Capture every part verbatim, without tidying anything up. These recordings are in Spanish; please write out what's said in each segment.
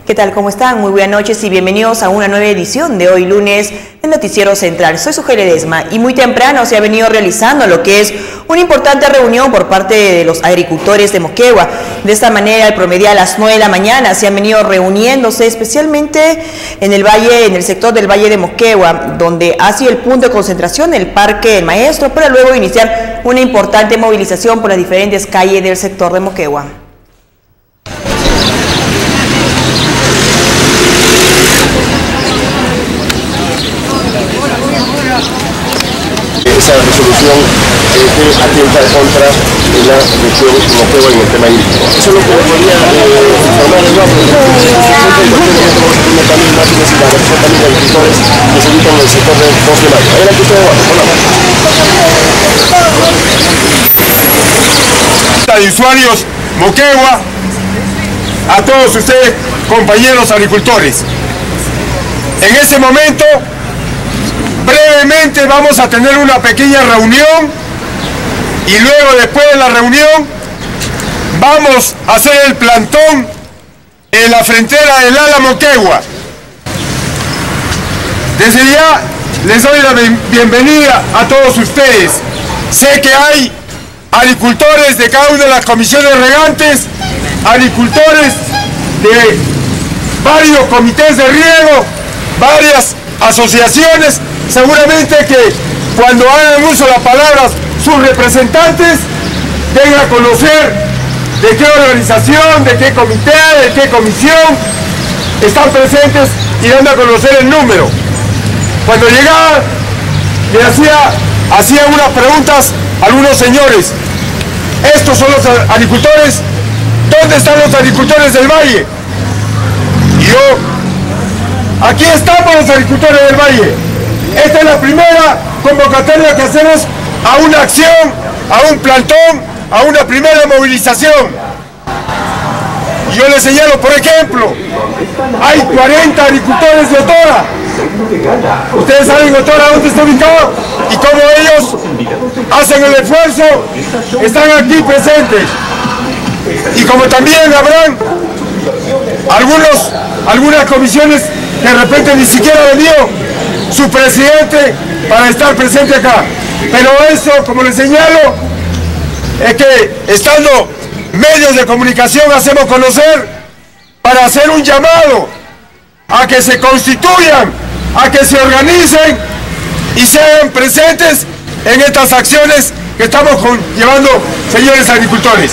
¿Qué tal? ¿Cómo están? Muy buenas noches y bienvenidos a una nueva edición de hoy lunes del Noticiero Central. Soy Sujel Ledesma y muy temprano se ha venido realizando lo que es una importante reunión por parte de los agricultores de Moquegua. De esta manera, al promediar a las nueve de la mañana se han venido reuniéndose especialmente en el valle, en el sector del Valle de Moquegua, donde ha sido el punto de concentración el Parque del Maestro, para luego iniciar una importante movilización por las diferentes calles del sector de Moquegua. Esa resolución eh, que atenta contra la región Moquegua en el tema hídrico. Eso es lo que podría eh, informar el mapa de la también máquinas y la representación también de agricultores que se ubican en el sector de dos de mayo. Adelante usted, hola. De usuarios Moquegua, a todos ustedes, compañeros agricultores. En ese momento, brevemente vamos a tener una pequeña reunión y luego después de la reunión vamos a hacer el plantón en la frontera del Ala Moquegua. Desde ya les doy la bienvenida a todos ustedes. Sé que hay agricultores de cada una de las comisiones regantes, agricultores de varios comités de riego, varias asociaciones. Seguramente que cuando hagan uso de las palabras sus representantes den a conocer de qué organización, de qué comité, de qué comisión están presentes y dan a conocer el número. Cuando llegaba, le hacía, hacía unas preguntas a algunos señores. Estos son los agricultores. ¿Dónde están los agricultores del Valle? Y yo, aquí estamos los agricultores del Valle. Esta es la primera convocatoria que hacemos a una acción, a un plantón, a una primera movilización. Y yo les señalo, por ejemplo, hay cuarenta agricultores de Otora. Ustedes saben Otora dónde está ubicado y cómo ellos hacen el esfuerzo, están aquí presentes. Y como también habrán algunos, algunas comisiones que de repente ni siquiera ha venido su presidente para estar presente acá. Pero eso, como les señalo, es que estando medios de comunicación hacemos conocer para hacer un llamado a que se constituyan, a que se organicen y sean presentes en estas acciones que estamos llevando, señores agricultores.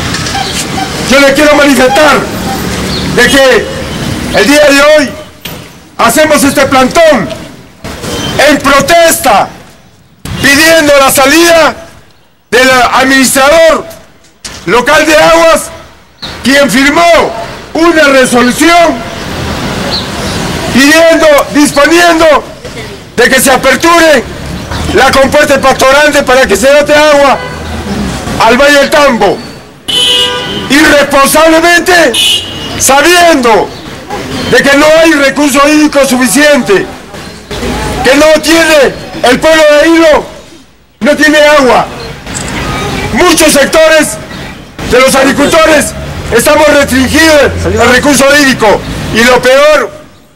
Yo les quiero manifestar de que el día de hoy hacemos este plantón en protesta, pidiendo la salida del administrador local de aguas, quien firmó una resolución pidiendo, disponiendo de que se aperture la compuerta pastorante para que se dote agua al Valle del Tambo. Irresponsablemente, sabiendo de que no hay recurso hídrico suficiente, que no tiene el pueblo de Hilo, no tiene agua. Muchos sectores de los agricultores estamos restringidos al recurso hídrico y lo peor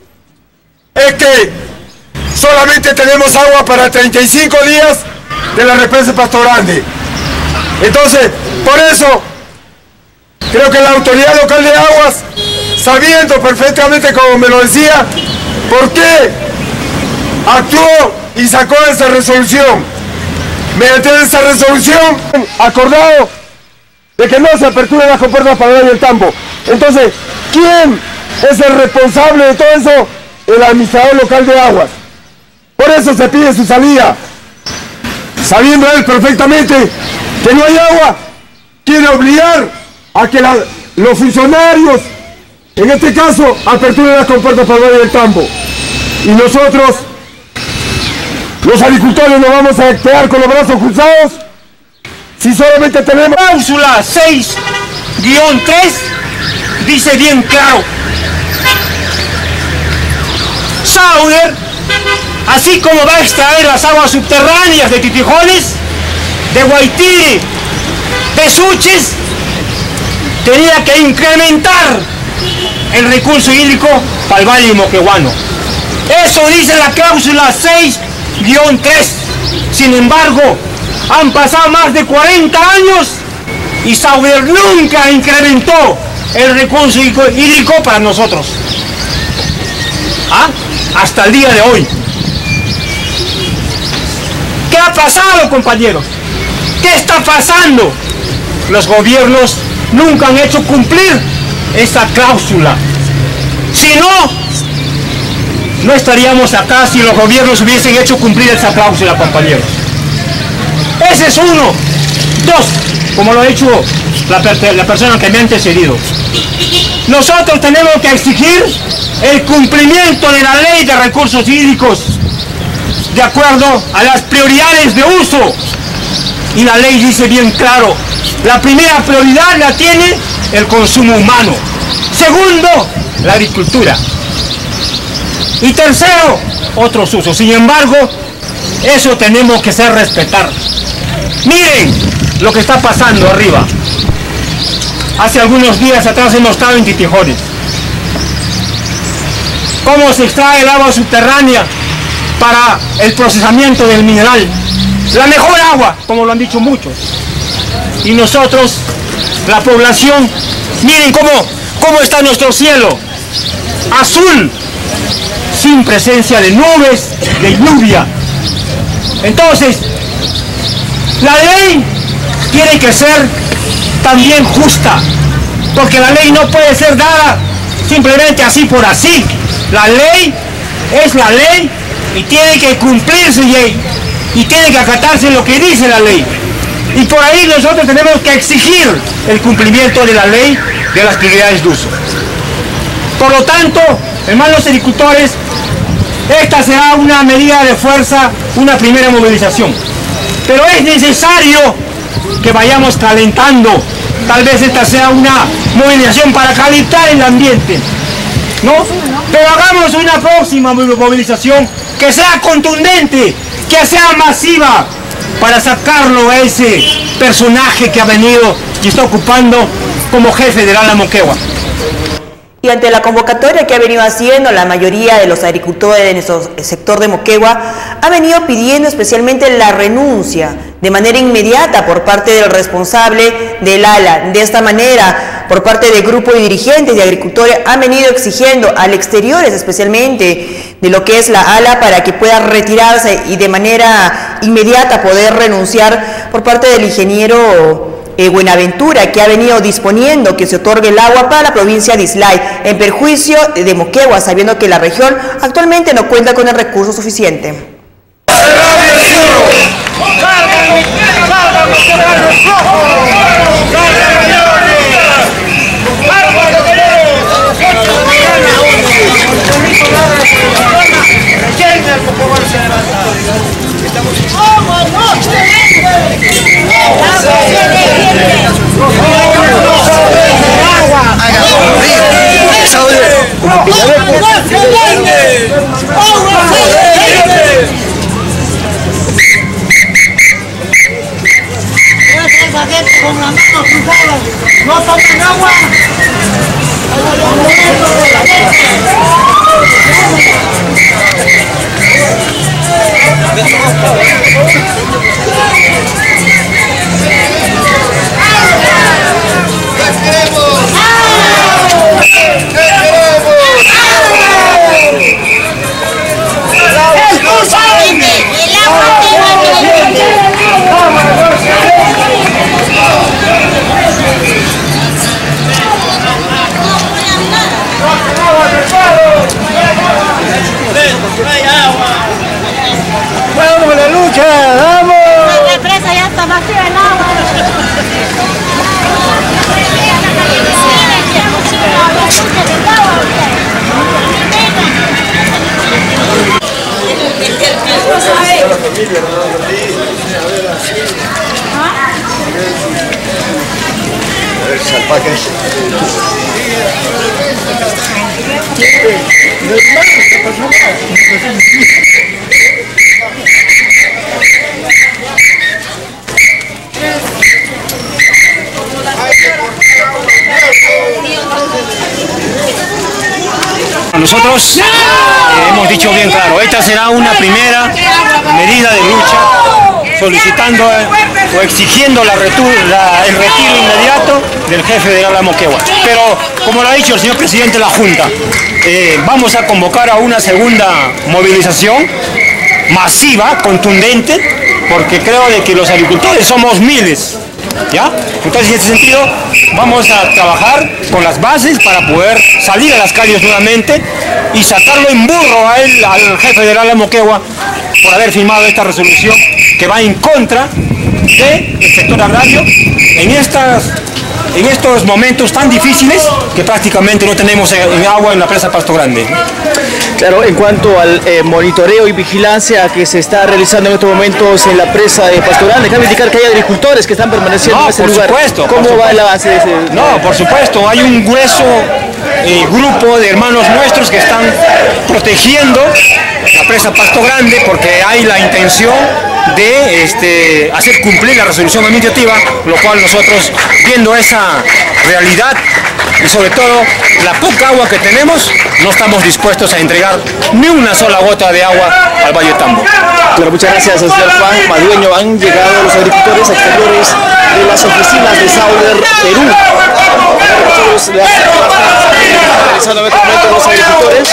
es que solamente tenemos agua para treinta y cinco días de la represa Pasto Grande. Entonces, por eso creo que la autoridad local de aguas, sabiendo perfectamente, como me lo decía, por qué actuó y sacó esa resolución. Mediante esa resolución acordado de que no se aperturen las compuertas para el Valle del Tambo. Entonces, ¿quién es el responsable de todo eso? El administrador local de aguas. Por eso se pide su salida. Sabiendo él perfectamente que no hay agua, quiere obligar a que la, los funcionarios, en este caso, aperturen las compuertas para el Valle del Tambo. Y nosotros, los agricultores, nos vamos a quedar con los brazos cruzados si solamente tenemos... Cláusula seis guión tres dice bien claro: Sauder, así como va a extraer las aguas subterráneas de Titijones, de Guaitiri, de Suchis, tenía que incrementar el recurso hídrico para el Valle Moquegüano. Eso dice la cláusula seis guión tres. Sin embargo, han pasado más de cuarenta años y Sauber nunca incrementó el recurso hídrico para nosotros. ¿Ah? Hasta el día de hoy. ¿Qué ha pasado, compañeros? ¿Qué está pasando? Los gobiernos nunca han hecho cumplir esta cláusula. Si no, no estaríamos acá si los gobiernos hubiesen hecho cumplir esa cláusula, compañeros. Ese es uno. Dos, como lo ha hecho la, la persona que me ha antecedido. Nosotros tenemos que exigir el cumplimiento de la ley de recursos hídricos de acuerdo a las prioridades de uso. Y la ley dice bien claro, la primera prioridad la tiene el consumo humano. Segundo, la agricultura. Y tercero, otros usos. Sin embargo, eso tenemos que hacer respetar. Miren lo que está pasando arriba. Hace algunos días atrás hemos estado en Titijones. Cómo se extrae el agua subterránea para el procesamiento del mineral. La mejor agua, como lo han dicho muchos. Y nosotros, la población, miren cómo, cómo está nuestro cielo. Azul, sin presencia de nubes, de lluvia. Entonces, la ley tiene que ser también justa, porque la ley no puede ser dada simplemente así por así. La ley es la ley y tiene que cumplirse y, y tiene que acatarse lo que dice la ley. Y por ahí nosotros tenemos que exigir el cumplimiento de la ley de las prioridades de uso. Por lo tanto, hermanos agricultores, esta será una medida de fuerza, una primera movilización. Pero es necesario que vayamos calentando. Tal vez esta sea una movilización para calentar el ambiente, ¿no? Pero hagamos una próxima movilización que sea contundente, que sea masiva, para sacarlo a ese personaje que ha venido y está ocupando como jefe de la Moquegua. Y ante la convocatoria que ha venido haciendo, la mayoría de los agricultores de nuestro sector de Moquegua ha venido pidiendo especialmente la renuncia de manera inmediata por parte del responsable del ALA. De esta manera, por parte del grupo de dirigentes de agricultores, han venido exigiendo al exteriores especialmente de lo que es la ALA para que pueda retirarse y de manera inmediata poder renunciar por parte del ingeniero Eh, Buenaventura, que ha venido disponiendo que se otorgue el agua para la provincia de Islay, en perjuicio de Moquegua, sabiendo que la región actualmente no cuenta con el recurso suficiente. Con la mano cruzada, no tomen agua. ¡Vamos a la lucha! ¡Vamos! La presa ya está vacía el agua. Nosotros eh, hemos dicho bien claro, esta será una primera medida de lucha solicitando eh, o exigiendo la retur, la, el retiro inmediato del jefe de la Moquegua. Pero, como lo ha dicho el señor presidente de la Junta, eh, vamos a convocar a una segunda movilización masiva, contundente, porque creo de que los agricultores somos miles, ¿ya? Entonces, en ese sentido, vamos a trabajar con las bases para poder salir a las calles nuevamente y sacarlo en burro a él, al jefe de la Moquegua, por haber firmado esta resolución que va en contra del sector agrario en estas en estos momentos tan difíciles que prácticamente no tenemos agua en la presa Pasto Grande. Claro, en cuanto al eh, monitoreo y vigilancia que se está realizando en estos momentos en la presa de Pasto Grande, cabe indicar que hay agricultores que están permaneciendo no, en ese por lugar. Supuesto, ¿Cómo por va supuesto. el avance de ese? No, por supuesto, hay un grueso eh, grupo de hermanos nuestros que están protegiendo la presa Pasto Grande porque hay la intención de este, hacer cumplir la resolución administrativa, lo cual nosotros, viendo esa realidad y sobre todo la poca agua que tenemos, no estamos dispuestos a entregar ni una sola gota de agua al Valle Tambo. Claro, muchas gracias, señor Juan Madueño. Han llegado los agricultores exteriores de las oficinas de Sauder, Perú. Nosotros le hacemos realizando en este momento los agricultores.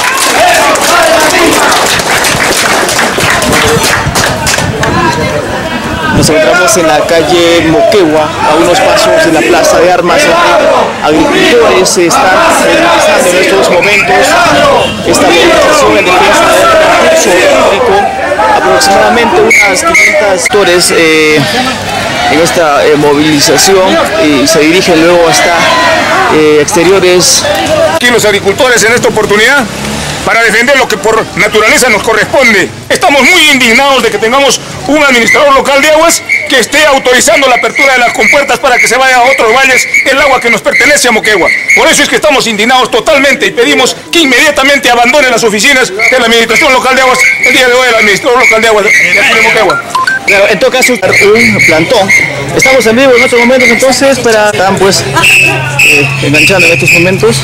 Nos encontramos en la calle Moquegua, a unos pasos de la Plaza de Armas, donde agricultores se están realizando en estos momentos esta movilización en defensa del recurso hídrico. Aproximadamente unas quinientos agricultores eh, en esta eh, movilización y se dirigen luego hasta eh, exteriores. Aquí los agricultores en esta oportunidad para defender lo que por naturaleza nos corresponde. Estamos muy indignados de que tengamos un administrador local de aguas que esté autorizando la apertura de las compuertas para que se vaya a otros valles el agua que nos pertenece a Moquegua. Por eso es que estamos indignados totalmente y pedimos que inmediatamente abandone las oficinas de la administración local de aguas el día de hoy, el administrador local de aguas de aquí de Moquegua. Claro, en todo caso, un plantón. Estamos en vivo en estos momentos, entonces, para están pues eh, enganchando en estos momentos.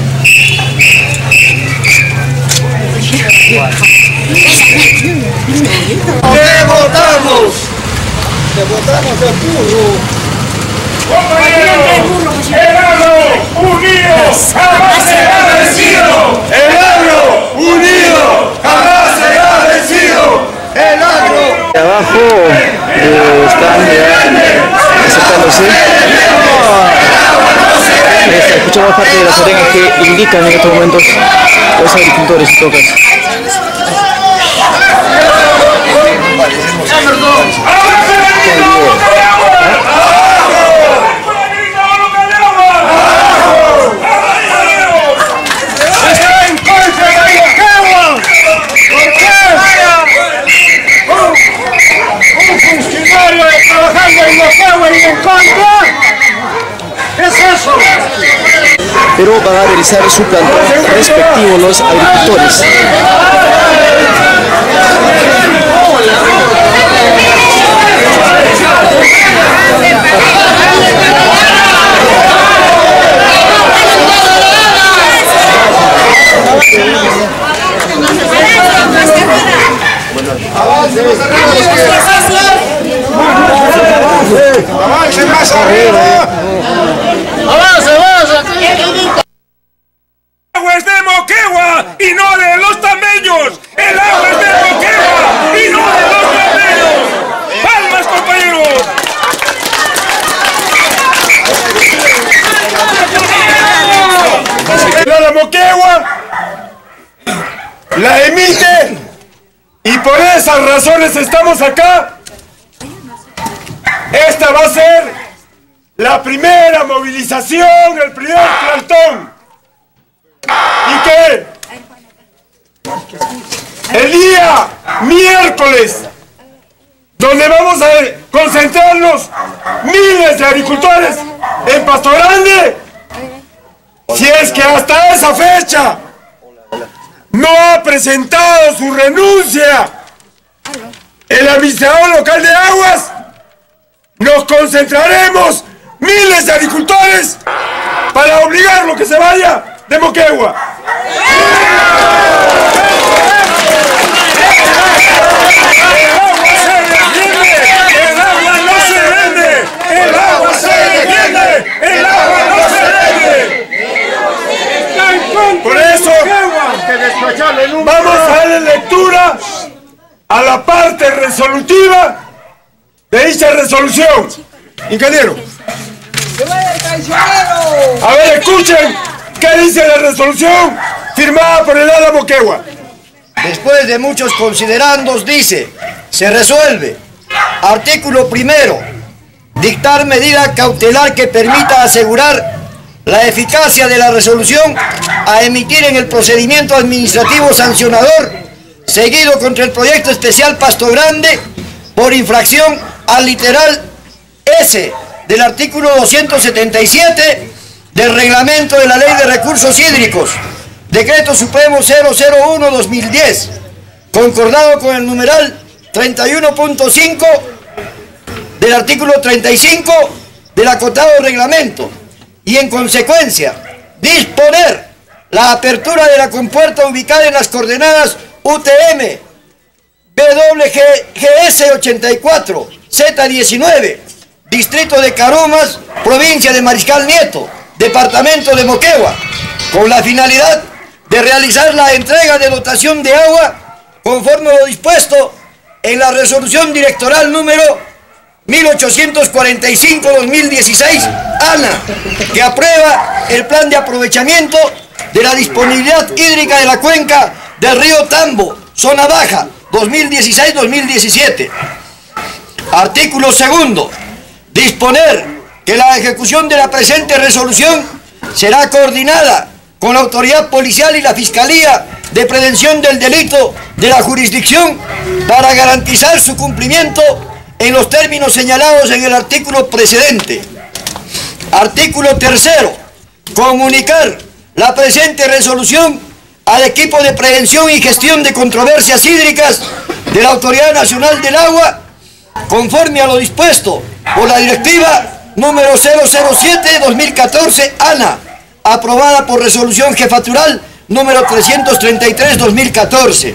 ¡Te votamos! ¡Te votamos de burro! ¡Compañeros! ¡El agro unido jamás será vencido! ¡El agro unido jamás será vencido! ¡El agro! De abajo eh, están ya acercándose. Eh, escuchamos parte de las arenas que indican en estos momentos los agricultores y tocas. Un funcionario trabajando en Moquegua y en contra. ¿Qué es eso? Pero van a realizar su plantón respectivo los agricultores. ¡Avance más arriba! ¡Avance, avance! El agua es de Moquegua y no de los tameños. El agua es de Moquegua y no de los tameños. ¡Palmas, compañeros! La Moquegua la emite y por esas razones estamos acá. Esta va a ser la primera movilización, el primer plantón. ¿Y qué? El día miércoles, donde vamos a concentrarnos miles de agricultores en Pasto Grande, si es que hasta esa fecha no ha presentado su renuncia el administrador local de aguas, nos concentraremos miles de agricultores para obligarlo que se vaya de Moquegua. Por eso vamos a darle lectura a la parte resolutiva de dicha resolución. Ingeniero. A ver, escuchen qué dice la resolución firmada por el Ala Moquegua. Después de muchos considerandos, dice, se resuelve. Artículo primero. Dictar medida cautelar que permita asegurar la eficacia de la resolución a emitir en el procedimiento administrativo sancionador seguido contra el proyecto especial Pasto Grande por infracción al literal S del artículo doscientos setenta y siete del reglamento de la Ley de Recursos Hídricos, Decreto Supremo cero cero uno guión dos mil diez, concordado con el numeral treinta y uno punto cinco del artículo treinta y cinco del acotado reglamento, y en consecuencia disponer la apertura de la compuerta ubicada en las coordenadas U T M B W G S ochenta y cuatro Z diecinueve, distrito de Caromas, provincia de Mariscal Nieto, departamento de Moquegua, con la finalidad de realizar la entrega de dotación de agua conforme a lo dispuesto en la resolución directoral número mil ochocientos cuarenta y cinco guión dos mil dieciséis, ANA, que aprueba el plan de aprovechamiento de la disponibilidad hídrica de la cuenca del río Tambo, zona baja, dos mil dieciséis dos mil diecisiete. Artículo segundo. Disponer que la ejecución de la presente resolución será coordinada con la autoridad policial y la Fiscalía de Prevención del Delito de la jurisdicción para garantizar su cumplimiento en los términos señalados en el artículo precedente. Artículo tercero. Comunicar la presente resolución al equipo de prevención y gestión de controversias hídricas de la Autoridad Nacional del Agua, conforme a lo dispuesto por la directiva número cero cero siete guión dos mil catorce ANA, aprobada por resolución jefatural número trescientos treinta y tres guión dos mil catorce.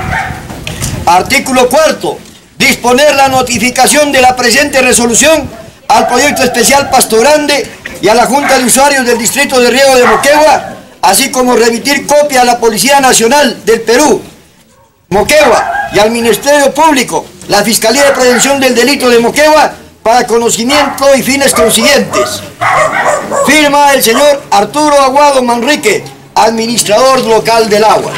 Artículo cuarto. Disponer la notificación de la presente resolución al proyecto especial Pasto Grande y a la Junta de Usuarios del Distrito de Riego de Moquegua, así como remitir copia a la Policía Nacional del Perú, Moquegua, y al Ministerio Público, la Fiscalía de Prevención del Delito de Moquegua, para conocimiento y fines consiguientes. Firma el señor Arturo Aguado Manrique, administrador local del agua.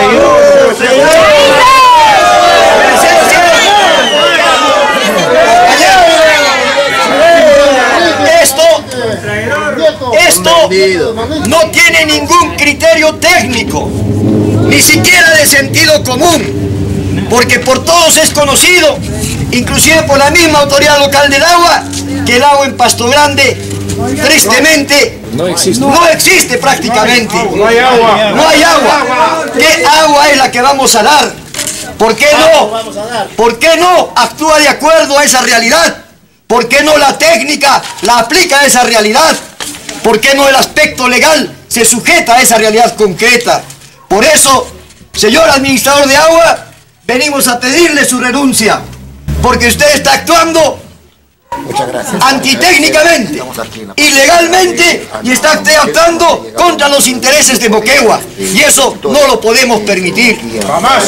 Esto, esto no tiene ningún criterio técnico, ni siquiera de sentido común, porque por todos es conocido, inclusive por la misma autoridad local del agua, que el agua en Pasto Grande, tristemente, no existe, no existe prácticamente. No hay agua. No hay agua. ¿Qué agua es la que vamos a dar? ¿Por qué no? ¿Por qué no actúa de acuerdo a esa realidad? ¿Por qué no la técnica la aplica a esa realidad? ¿Por qué no el aspecto legal se sujeta a esa realidad concreta? Por eso, señor administrador de agua, venimos a pedirle su renuncia, porque usted está actuando antitécnicamente, ilegalmente, y está usted actuando contra los intereses de Moquegua, y eso no lo podemos permitir. ¡Jamás!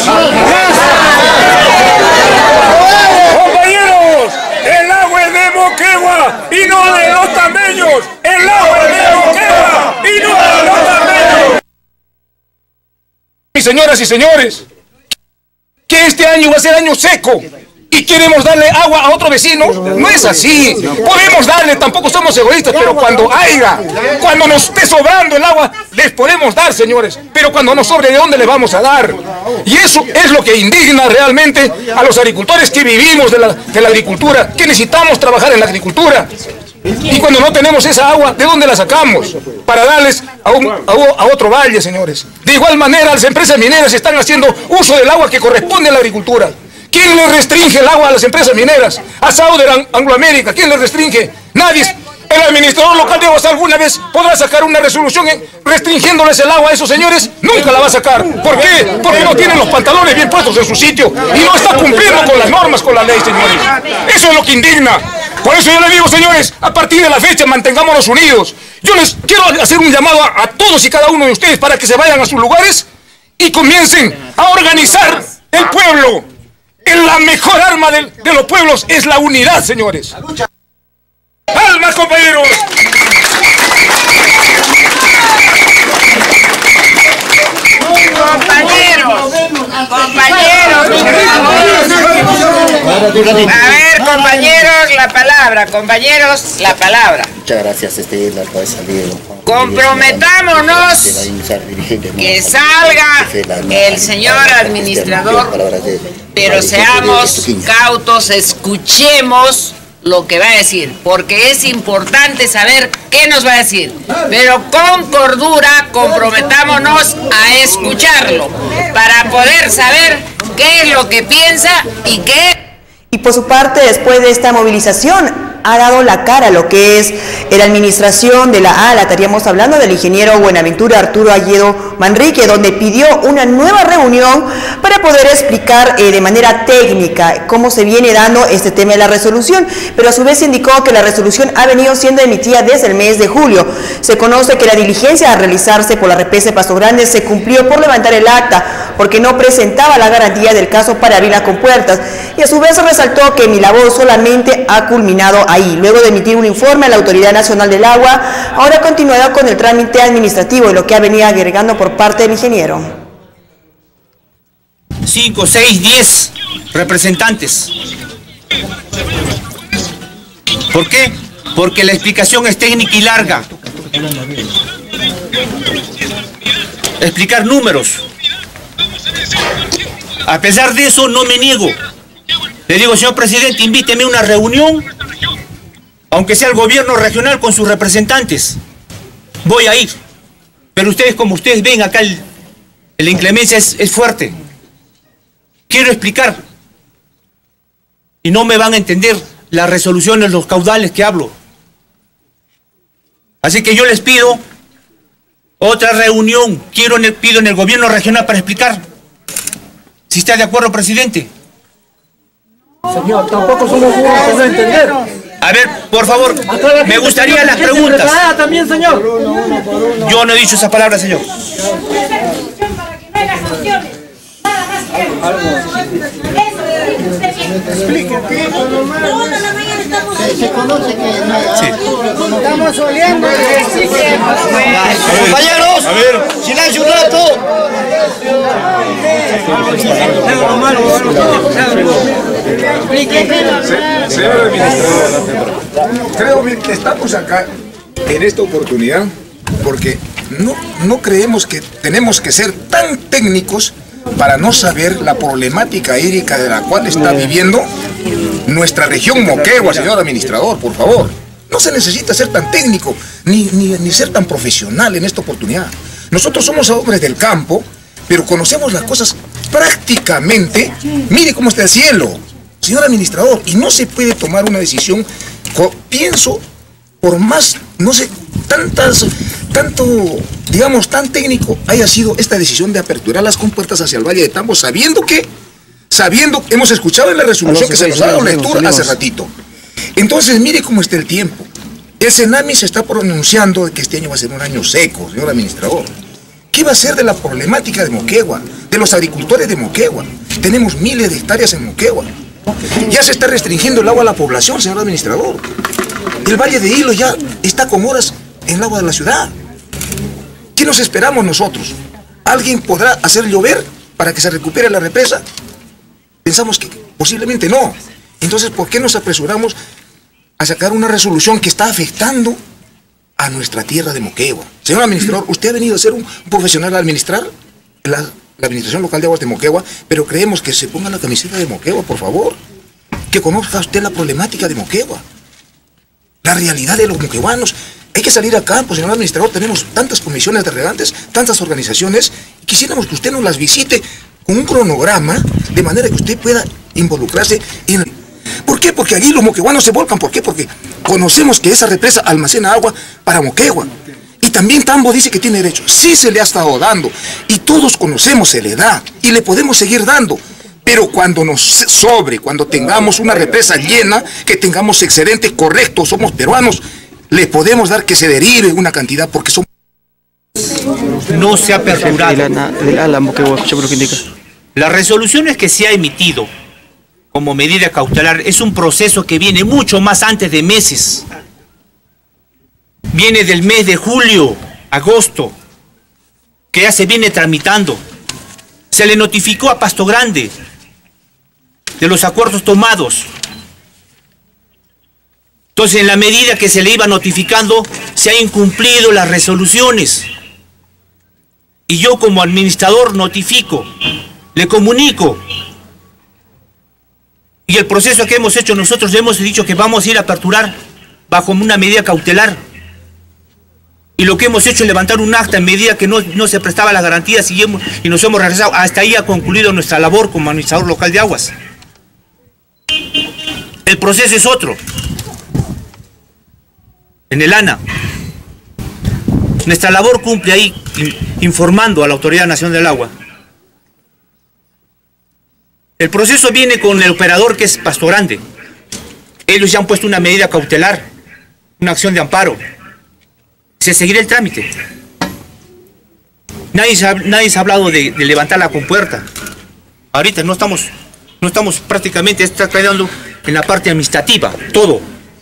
¡Compañeros! ¡El agua es de Moquegua y no de los tameños! ¡El agua es de Moquegua y no de los tameños! Mis señoras y señores, que este año va a ser año seco y queremos darle agua a otro vecino, no es así. Podemos darle, tampoco somos egoístas, pero cuando haya, cuando nos esté sobrando el agua, les podemos dar, señores, pero cuando nos sobre, ¿de dónde le vamos a dar? Y eso es lo que indigna realmente a los agricultores que vivimos de la, de la agricultura, que necesitamos trabajar en la agricultura. Y cuando no tenemos esa agua, ¿de dónde la sacamos? Para darles a, un, a, a otro valle, señores. De igual manera, las empresas mineras están haciendo uso del agua que corresponde a la agricultura. ¿Quién le restringe el agua a las empresas mineras? A Southern Anglo America, ¿quién le restringe? Nadie. ¿El administrador local de aguas alguna vez podrá sacar una resolución restringiéndoles el agua a esos señores? Nunca la va a sacar. ¿Por qué? Porque no tienen los pantalones bien puestos en su sitio y no está cumpliendo con las normas, con la ley, señores. Eso es lo que indigna. Por eso yo les digo, señores, a partir de la fecha mantengámonos unidos. Yo les quiero hacer un llamado a, a todos y cada uno de ustedes para que se vayan a sus lugares y comiencen a organizar el pueblo. La mejor arma de, de los pueblos es la unidad, señores. ¡Almas, compañeros! Compañeros, compañeros, a ver, compañeros, la palabra, compañeros, la palabra. Muchas gracias, este es la que va a salir. Comprometámonos que salga el señor administrador, pero seamos cautos, escuchemos lo que va a decir, porque es importante saber qué nos va a decir, pero con cordura comprometámonos a escucharlo para poder saber qué es lo que piensa y qué. Y por su parte, después de esta movilización, ha dado la cara a lo que es la administración de la ALA. Estaríamos hablando del ingeniero Buenaventura Arturo Alledo Manrique, donde pidió una nueva reunión para poder explicar eh, de manera técnica cómo se viene dando este tema de la resolución, pero a su vez indicó que la resolución ha venido siendo emitida desde el mes de julio. Se conoce que la diligencia a realizarse por la represa de Paso Grande se cumplió por levantar el acta, porque no presentaba la garantía del caso para abrir las compuertas, y a su vez resaltó que mi labor solamente ha culminado ahí. Luego de emitir un informe a la Autoridad Nacional del Agua, ahora ha continuado con el trámite administrativo y lo que ha venido agregando por parte del ingeniero. cinco, seis, diez representantes. ¿Por qué? Porque la explicación es técnica y larga. Explicar números. A pesar de eso, no me niego. Le digo, señor presidente, invíteme a una reunión, aunque sea el gobierno regional con sus representantes. Voy a ir. Pero ustedes, como ustedes ven, acá el, la inclemencia es, es fuerte. Quiero explicar. Y no me van a entender las resoluciones, los caudales que hablo. Así que yo les pido otra reunión. Quiero en el, pido en el gobierno regional para explicar. Si está de acuerdo, presidente. Señor, tampoco somos burros para no entender. A ver, por favor, me gustaría las preguntas. También, señor. Yo no he dicho esa palabra, señor. Se conoce que no estamos oliendo. Compañeros, a ver, silencio un rato. Señor administrador, creo que estamos acá en esta oportunidad porque no, no creemos que tenemos que ser tan técnicos para no saber la problemática hídrica de la cual está viviendo nuestra región Moquegua, señor administrador, por favor. No se necesita ser tan técnico ni, ni, ni ser tan profesional en esta oportunidad. Nosotros somos hombres del campo, pero conocemos las cosas prácticamente. Mire cómo está el cielo, señor administrador, y no se puede tomar una decisión, pienso, por más, no sé, tantas, tanto, digamos, tan técnico haya sido esta decisión de aperturar las compuertas hacia el Valle de Tambo, sabiendo que, sabiendo, hemos escuchado en la resolución que se nos ha dado lectura hace ratito. Entonces, mire cómo está el tiempo. El Senami se está pronunciando de que este año va a ser un año seco, señor administrador. ¿Qué va a ser de la problemática de Moquegua, de los agricultores de Moquegua? Tenemos miles de hectáreas en Moquegua. Ya se está restringiendo el agua a la población, señor administrador. El Valle de Hilo ya está con horas en el agua de la ciudad. ¿Qué nos esperamos nosotros? ¿Alguien podrá hacer llover para que se recupere la represa? Pensamos que posiblemente no. Entonces, ¿por qué nos apresuramos a sacar una resolución que está afectando a nuestra tierra de Moquegua? Señor administrador, usted ha venido a ser un profesional a administrar la, la administración local de aguas de Moquegua, pero creemos que se ponga la camiseta de Moquegua, por favor. Que conozca usted la problemática de Moquegua, la realidad de los moqueguanos. Hay que salir a campo, señor administrador. Tenemos tantas comisiones de regantes, tantas organizaciones, y quisiéramos que usted nos las visite con un cronograma, de manera que usted pueda involucrarse en... ¿Por qué? Porque allí los moqueguanos se volcan. ¿Por qué? Porque conocemos que esa represa almacena agua para Moquegua. Y también Tambo dice que tiene derecho. Sí se le ha estado dando. Y todos conocemos, se le da. Y le podemos seguir dando. Pero cuando nos sobre, cuando tengamos una represa llena, que tengamos excedente correcto, somos peruanos, le podemos dar que se derive una cantidad porque somos... No se ha aperturado. Las resoluciones que se ha emitido como medida cautelar es un proceso que viene mucho más antes de meses. Viene del mes de julio, agosto, que ya se viene tramitando. Se le notificó a Pasto Grande de los acuerdos tomados. Entonces, en la medida que se le iba notificando, se han incumplido las resoluciones. Y yo como administrador notifico, le comunico. Y el proceso que hemos hecho nosotros, hemos dicho que vamos a ir a aperturar bajo una medida cautelar. Y lo que hemos hecho es levantar un acta en medida que no, no se prestaba las garantías y, hemos, y nos hemos regresado. Hasta ahí ha concluido nuestra labor como administrador local de aguas. El proceso es otro. En el ANA. Nuestra labor cumple ahí in, informando a la Autoridad Nacional del Agua. El proceso viene con el operador que es Pasto Grande. Ellos ya han puesto una medida cautelar, una acción de amparo. Se seguirá el trámite. Nadie se ha, nadie se ha hablado de, de levantar la compuerta. Ahorita no estamos, no estamos prácticamente, está quedando en la parte administrativa, todo.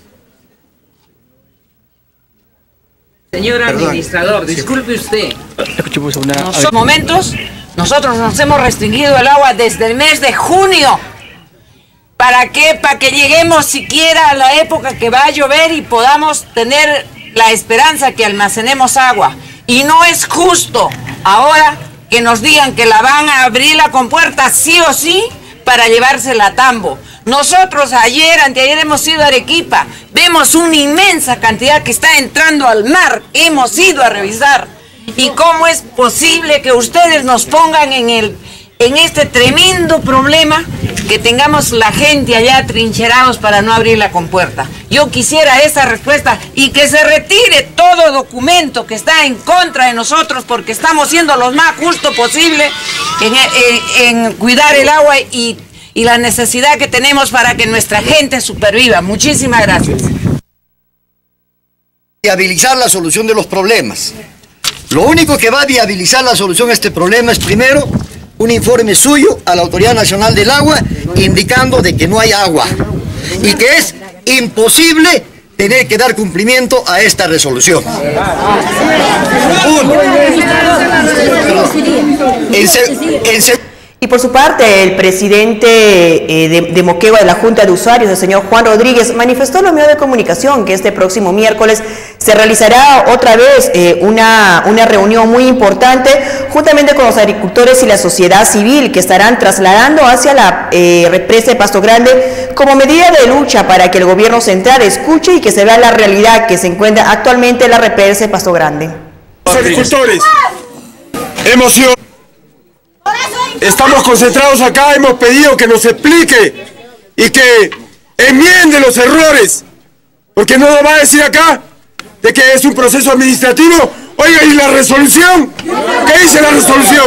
Señor administrador, disculpe usted. En estos momentos, nosotros nos hemos restringido el agua desde el mes de junio. ¿Para qué? Para que lleguemos siquiera a la época que va a llover y podamos tener la esperanza que almacenemos agua. Y no es justo ahora que nos digan que la van a abrir la compuerta sí o sí para llevársela a Tambo. Nosotros ayer, anteayer hemos ido a Arequipa, vemos una inmensa cantidad que está entrando al mar, hemos ido a revisar. ¿Y cómo es posible que ustedes nos pongan en, el, en este tremendo problema que tengamos la gente allá trincherados para no abrir la compuerta? Yo quisiera esa respuesta y que se retire todo documento que está en contra de nosotros porque estamos siendo lo más justo posible en, en, en cuidar el agua y y la necesidad que tenemos para que nuestra gente superviva. Muchísimas gracias. Viabilizar la solución de los problemas. Lo único que va a viabilizar la solución a este problema es primero un informe suyo a la Autoridad Nacional del Agua indicando de que no hay agua y que es imposible tener que dar cumplimiento a esta resolución. Uno. En se, en se, Y por su parte, el presidente eh, de, de Moquegua de la Junta de Usuarios, el señor Juan Rodríguez, manifestó en los medios de comunicación que este próximo miércoles se realizará otra vez eh, una, una reunión muy importante juntamente con los agricultores y la sociedad civil que estarán trasladando hacia la eh, represa de Pasto Grande como medida de lucha para que el gobierno central escuche y que se vea la realidad que se encuentra actualmente en la represa de Pasto Grande. Los agricultores, emoción. Estamos concentrados acá, hemos pedido que nos explique y que enmiende los errores, porque no nos va a decir acá de que es un proceso administrativo. Oiga, ¿y la resolución? ¿Qué dice la resolución?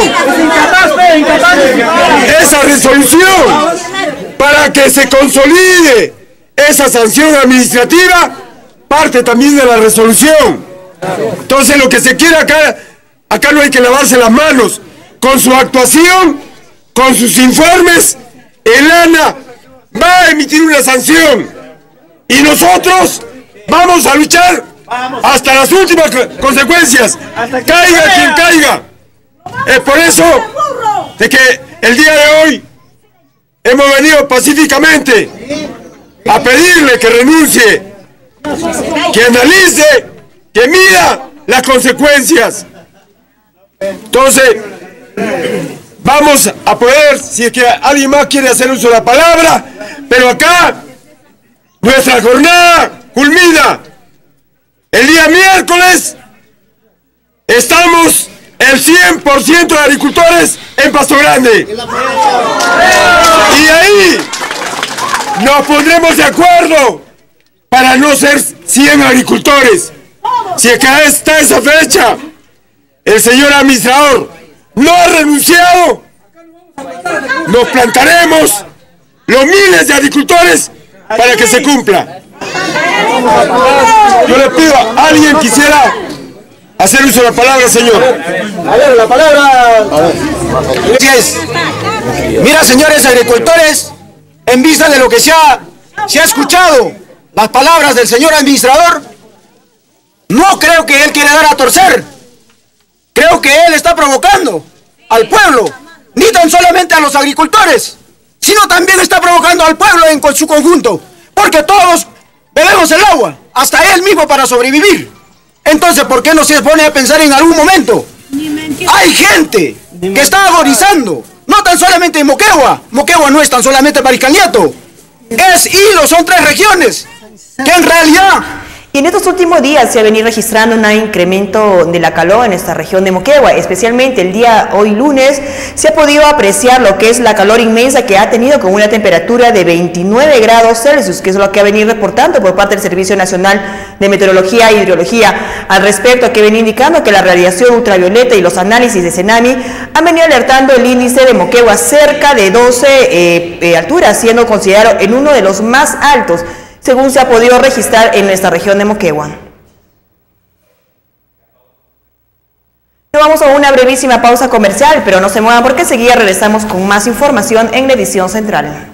Esa resolución, para que se consolide esa sanción administrativa, parte también de la resolución. Entonces lo que se quiere acá, acá no hay que lavarse las manos. Con su actuación, con sus informes, el ANA va a emitir una sanción y nosotros vamos a luchar hasta las últimas consecuencias, caiga quien caiga. Es por eso de que el día de hoy hemos venido pacíficamente a pedirle que renuncie, que analice, que mida las consecuencias. Entonces, vamos a poder, si es que alguien más quiere hacer uso de la palabra, pero acá nuestra jornada culmina. El día miércoles estamos el cien por ciento de agricultores en Pasto Grande. Y ahí, nos pondremos de acuerdo para no ser cien agricultores. Si es que hasta esa fecha el señor administrador no ha renunciado, nos plantaremos los miles de agricultores para que se cumpla. Yo le pido a alguien quisiera hacer uso de la palabra, señor. A ver, la palabra. Gracias. Mira, señores agricultores, en vista de lo que se ha, se ha escuchado, las palabras del señor administrador, no creo que él quiere dar a torcer. Creo que él está provocando al pueblo, ni tan solamente a los agricultores, sino también está provocando al pueblo en su conjunto, porque todos bebemos el agua, hasta él mismo para sobrevivir. Entonces, ¿por qué no se pone a pensar en algún momento? Hay gente que está agonizando, no tan solamente en Moquegua. Moquegua no es tan solamente Mariscaliato, es Hilo, son tres regiones, que en realidad... Y en estos últimos días se ha venido registrando un incremento de la calor en esta región de Moquegua, especialmente el día hoy lunes se ha podido apreciar lo que es la calor inmensa que ha tenido con una temperatura de veintinueve grados Celsius, que es lo que ha venido reportando por parte del Servicio Nacional de Meteorología e Hidrología. Al respecto, que viene indicando que la radiación ultravioleta y los análisis de Cenami han venido alertando el índice de Moquegua cerca de doce eh, eh, alturas, siendo considerado en uno de los más altos, según se ha podido registrar en nuestra región de Moquegua. Vamos a una brevísima pausa comercial, pero no se muevan porque enseguida regresamos con más información en la edición central.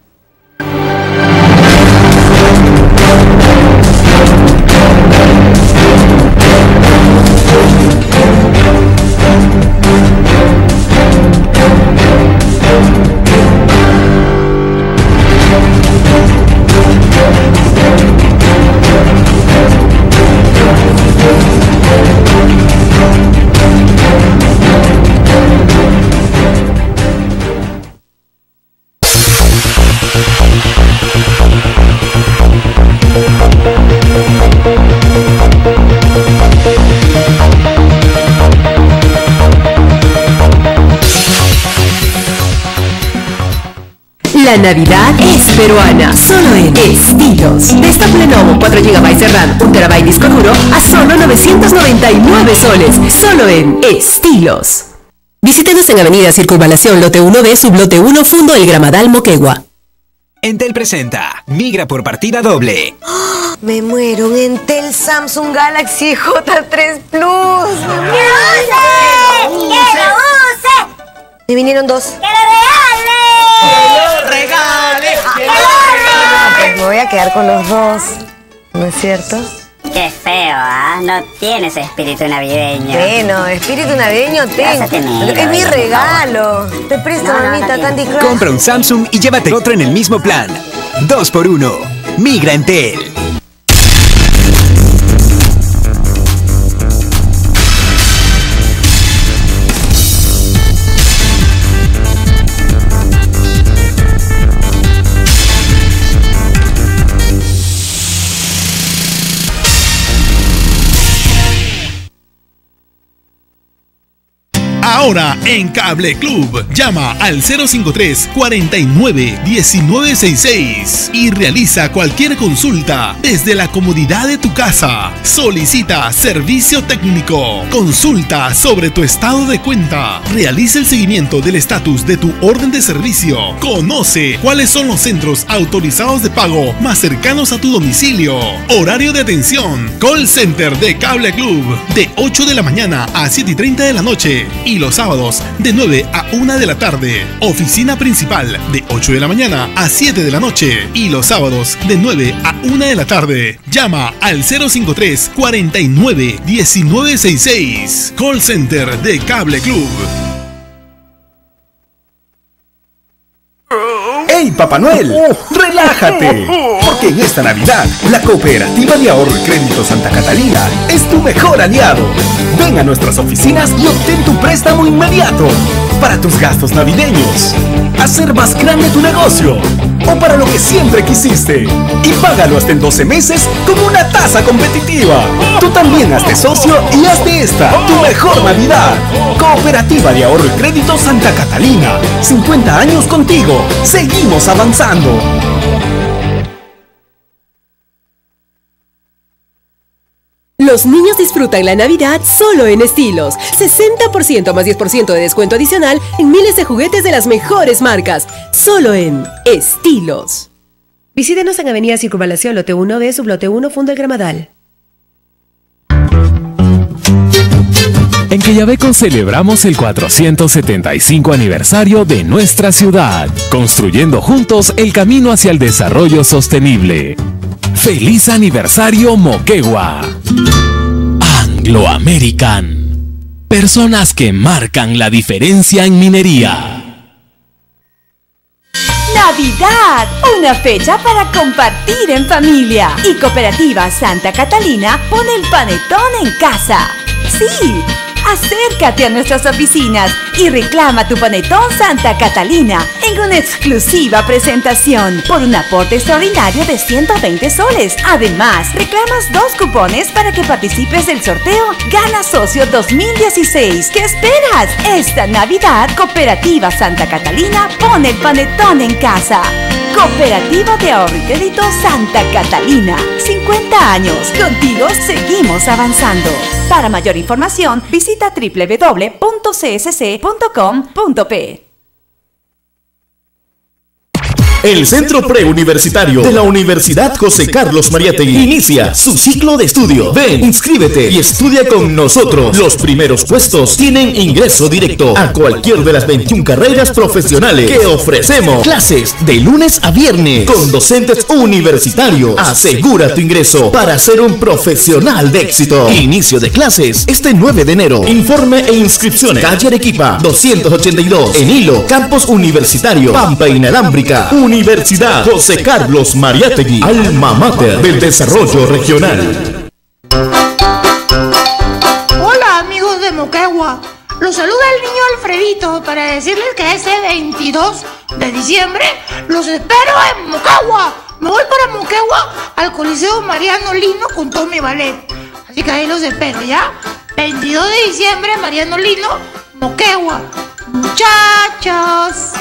La Navidad es peruana, solo en Estilos. Destapa Lenovo cuatro gigabytes de RAM, un terabyte disco duro a solo novecientos noventa y nueve soles, solo en Estilos. Visítenos en Avenida Circunvalación Lote uno B, Sublote uno, Fundo El Gramadal, Moquegua. Entel presenta Migra por partida doble. ¡Oh! Me muero, un Entel Samsung Galaxy J tres Plus. ¡Que lo use! ¡Que lo use! Me vinieron dos. ¡Que lo regale! ¡Que lo regale! ¡Que lo regale! Pues me voy a quedar con los dos, ¿no es cierto? Qué feo, ¿ah? ¿eh? No tienes espíritu navideño. Bueno, espíritu navideño tengo. Tener, es mi regalo. Te presto, no, mamita, no, no Candy Crush. Compra un Samsung y llévate otro en el mismo plan. Dos por uno. Migra Entel. Ahora en Cable Club, llama al cero cinco tres, cuarenta y nueve, diecinueve sesenta y seis y realiza cualquier consulta desde la comodidad de tu casa. Solicita servicio técnico, consulta sobre tu estado de cuenta, realiza el seguimiento del estatus de tu orden de servicio, conoce cuáles son los centros autorizados de pago más cercanos a tu domicilio. Horario de atención, call center de Cable Club, de ocho de la mañana a siete y treinta de la noche y los sábados de nueve a una de la tarde. Oficina principal de ocho de la mañana a siete de la noche y los sábados de nueve a una de la tarde. Llama al cero cinco tres, cuarenta y nueve, diecinueve sesenta y seis. Call Center de Cable Club. ¡Hey, Papá Noel! ¡Relájate! Porque en esta Navidad, la Cooperativa de Ahorro y Crédito Santa Catalina es tu mejor aliado. Ven a nuestras oficinas y obtén tu préstamo inmediato para tus gastos navideños, hacer más grande tu negocio o para lo que siempre quisiste. Y págalo hasta en doce meses con una tasa competitiva. Tú también hazte socio y haz de esta tu mejor Navidad. Cooperativa de Ahorro y Crédito Santa Catalina. cincuenta años contigo. Seguimos avanzando. Los niños disfrutan la Navidad solo en Estilos. sesenta por ciento más diez por ciento de descuento adicional en miles de juguetes de las mejores marcas. Solo en Estilos. Visítenos en Avenida Circunvalación, lote uno B, sublote uno, Fundo El Gramadal. En Quillabeco celebramos el cuatrocientos setenta y cinco aniversario de nuestra ciudad, construyendo juntos el camino hacia el desarrollo sostenible. ¡Feliz aniversario Moquegua! Anglo American. Personas que marcan la diferencia en minería. Navidad, una fecha para compartir en familia. Y Cooperativa Santa Catalina pone el panetón en casa. Sí, acércate a nuestras oficinas y reclama tu panetón Santa Catalina en una exclusiva presentación por un aporte extraordinario de ciento veinte soles. Además, reclamas dos cupones para que participes del sorteo Gana Socio dos mil dieciséis. ¿Qué esperas? Esta Navidad, Cooperativa Santa Catalina pone el panetón en casa. Cooperativa de Ahorro y Crédito Santa Catalina. cincuenta años. Contigo seguimos avanzando. Para mayor información, visita doble u doble u doble u punto c s c punto com punto p. El Centro Preuniversitario de la Universidad José Carlos Mariátegui inicia su ciclo de estudio. Ven, inscríbete y estudia con nosotros. Los primeros puestos tienen ingreso directo a cualquier de las veintiuna carreras profesionales que ofrecemos. Clases de lunes a viernes con docentes universitarios. Asegura tu ingreso para ser un profesional de éxito. Inicio de clases este nueve de enero. Informe e inscripciones. Calle Arequipa doscientos ochenta y dos. En Hilo, Campus Universitario. Pampa Inalámbrica. Universidad José Carlos Mariátegui, alma mater del desarrollo regional. Hola amigos de Moquegua, los saluda el niño Alfredito para decirles que ese veintidós de diciembre los espero en Moquegua. Me voy para Moquegua al Coliseo Mariano Lino con todo mi ballet, así que ahí los espero, ¿ya? veintidós de diciembre, Mariano Lino, Moquegua. Muchachos.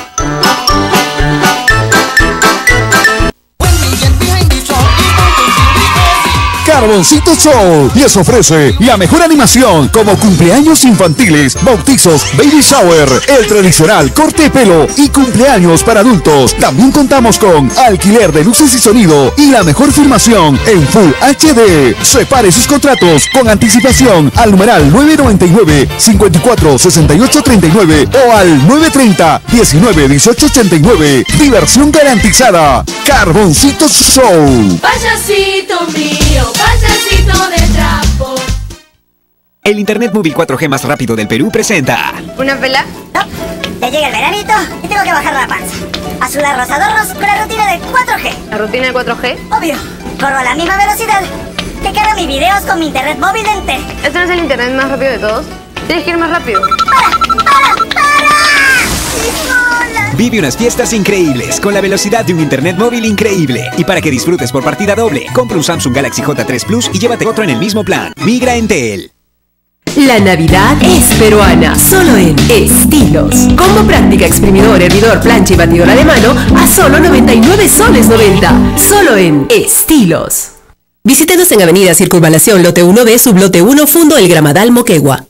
Carboncito Show les ofrece la mejor animación como cumpleaños infantiles, bautizos, baby shower, el tradicional corte de pelo y cumpleaños para adultos. También contamos con alquiler de luces y sonido y la mejor filmación en Full H D. Separe sus contratos con anticipación al numeral nueve noventa y nueve, cincuenta y cuatro, sesenta y ocho treinta y nueve o al nueve treinta, diecinueve, dieciocho ochenta y nueve. Diversión garantizada. Carboncito Show. Payasito mío, payasito de trapo. El internet móvil cuatro G más rápido del Perú presenta ¿Una pela? No, ya llega el veranito y tengo que bajar la panza. A sudar los adornos con la rutina de cuatro G. ¿La rutina de cuatro G? Obvio, corro a la misma velocidad que cargo mis videos con mi internet móvil en T. ¿Este no es el internet más rápido de todos? Tienes que ir más rápido. ¡Para! ¡Para! ¡Para! Vive unas fiestas increíbles con la velocidad de un internet móvil increíble. Y para que disfrutes por partida doble, compra un Samsung Galaxy J tres Plus y llévate otro en el mismo plan. Migra en Entel. La Navidad es peruana, solo en Estilos. Combo práctica, exprimidor, hervidor, plancha y batidora de mano a solo noventa y nueve soles noventa. Solo en Estilos. Visítenos en Avenida Circunvalación, lote uno B, sublote uno, Fundo El Gramadal, Moquegua.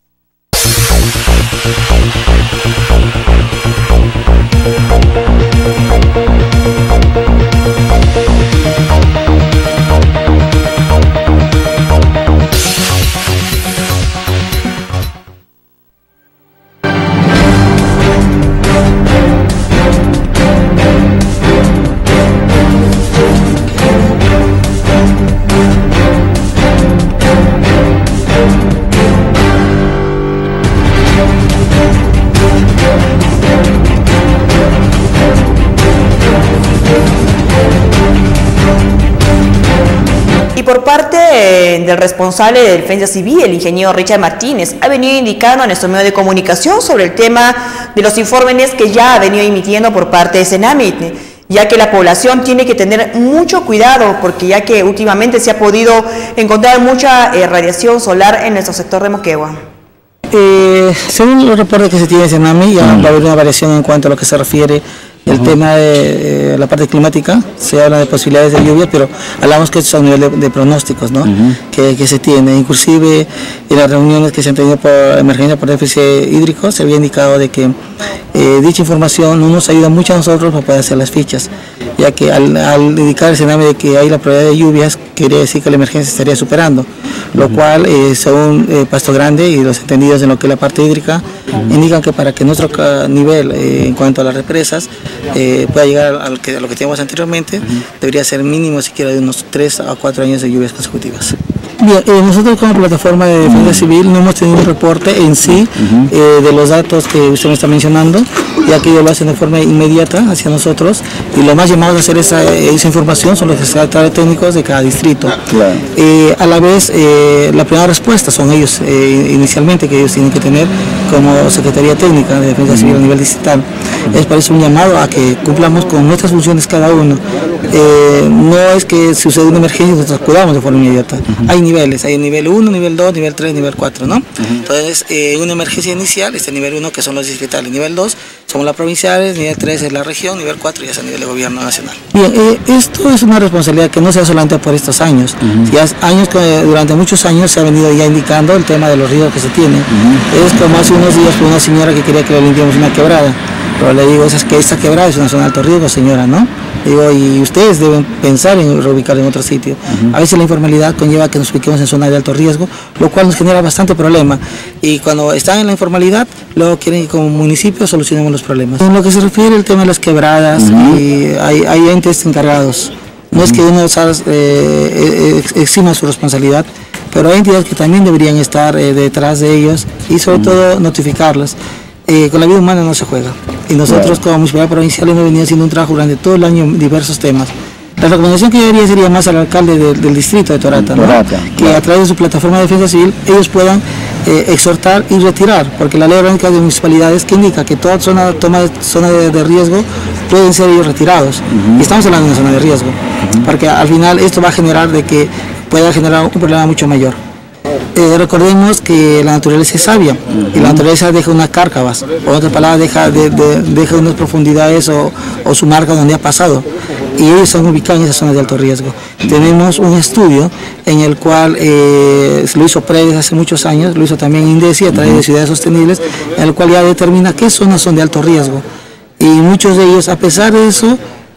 Y por parte eh, del responsable de Defensa Civil, el ingeniero Richard Martínez, ha venido indicando a nuestro medio de comunicación sobre el tema de los informes que ya ha venido emitiendo por parte de Senamit, ya que la población tiene que tener mucho cuidado, porque ya que últimamente se ha podido encontrar mucha eh, radiación solar en nuestro sector de Moquegua. Eh, según los reportes que se tiene en Senami, ya va a haber una variación en cuanto a lo que se refiere El uh-huh. tema de eh, la parte climática, se habla de posibilidades de lluvia, pero hablamos que esto es a nivel de, de pronósticos, ¿no? Uh-huh. que, que se tiene. Inclusive en las reuniones que se han tenido por emergencia por déficit hídrico, se había indicado de que eh, dicha información no nos ayuda mucho a nosotros para poder hacer las fichas, ya que al, al indicar el escenario de que hay la probabilidad de lluvias, quiere decir que la emergencia estaría superando, lo uh-huh. cual, eh, según eh, Pasto Grande y los entendidos en lo que es la parte hídrica, uh-huh. indican que para que nuestro nivel eh, en cuanto a las represas eh, pueda llegar a lo que, a lo que teníamos anteriormente, uh-huh. debería ser mínimo siquiera de unos tres a cuatro años de lluvias consecutivas. Bien, eh, nosotros como plataforma de defensa uh-huh. civil no hemos tenido un reporte en sí uh-huh. eh, de los datos que usted me está mencionando, ya que ellos lo hacen de forma inmediata hacia nosotros, y lo más llamados a hacer esa, esa información son los secretarios técnicos de cada distrito. Claro. Eh, a la vez, eh, la primera respuesta son ellos eh, inicialmente, que ellos tienen que tener como Secretaría Técnica de Defensa Civil a nivel distrital. Es por eso un llamado a que cumplamos con nuestras funciones cada uno. Eh, no es que si sucede una emergencia nosotros acudamos de forma inmediata. Uh-huh. Hay niveles, hay nivel uno, nivel dos, nivel tres, nivel cuatro, ¿no? Uh-huh. Entonces, eh, una emergencia inicial es el nivel uno, que son los distritales, nivel dos son las provinciales, nivel tres es la región, nivel cuatro ya es a nivel de gobierno nacional. Bien, eh, esto es una responsabilidad que no se da solamente por estos años, uh-huh. ya es años que durante muchos años se ha venido ya indicando el tema de los riesgos que se tienen. Uh-huh. Es como hace unos días por una señora que quería que le limpiemos una quebrada, pero le digo, es que esta quebrada es una zona de alto riesgo, señora, ¿no? Digo, y ustedes deben pensar en reubicar en otro sitio. Uh-huh. A veces la informalidad conlleva que nos ubiquemos en zonas de alto riesgo, lo cual nos genera bastante problema. Y cuando están en la informalidad, luego quieren que como municipio solucionemos los problemas. En lo que se refiere al tema de las quebradas, uh-huh. y hay, hay entes encargados. No uh-huh. es que uno eh, exima su responsabilidad, pero hay entidades que también deberían estar eh, detrás de ellos y sobre uh-huh. todo notificarlas. Eh, con la vida humana no se juega, y nosotros bueno. como municipalidad provincial hemos venido haciendo un trabajo durante todo el año en diversos temas. La recomendación que yo haría sería más al alcalde de, del distrito de Torata, ¿no? Torata, que claro. a través de su plataforma de defensa civil ellos puedan eh, exhortar y retirar, porque la ley orgánica de municipalidades que indica que toda zona, toma de, zona de, de riesgo pueden ser ellos retirados, uh-huh. y estamos hablando de una zona de riesgo, uh-huh. porque al final esto va a generar de que pueda generar un problema mucho mayor. Eh, recordemos que la naturaleza es sabia, uh-huh. y la naturaleza deja unas cárcavas, o en otras palabras deja, de, de, deja unas profundidades o, o su marca donde ha pasado, y ellos están ubicados en esas zonas de alto riesgo. Tenemos un estudio en el cual eh, lo hizo Predes hace muchos años, lo hizo también INDECI a través uh-huh. de Ciudades Sostenibles, en el cual ya determina qué zonas son de alto riesgo, y muchos de ellos, a pesar de eso,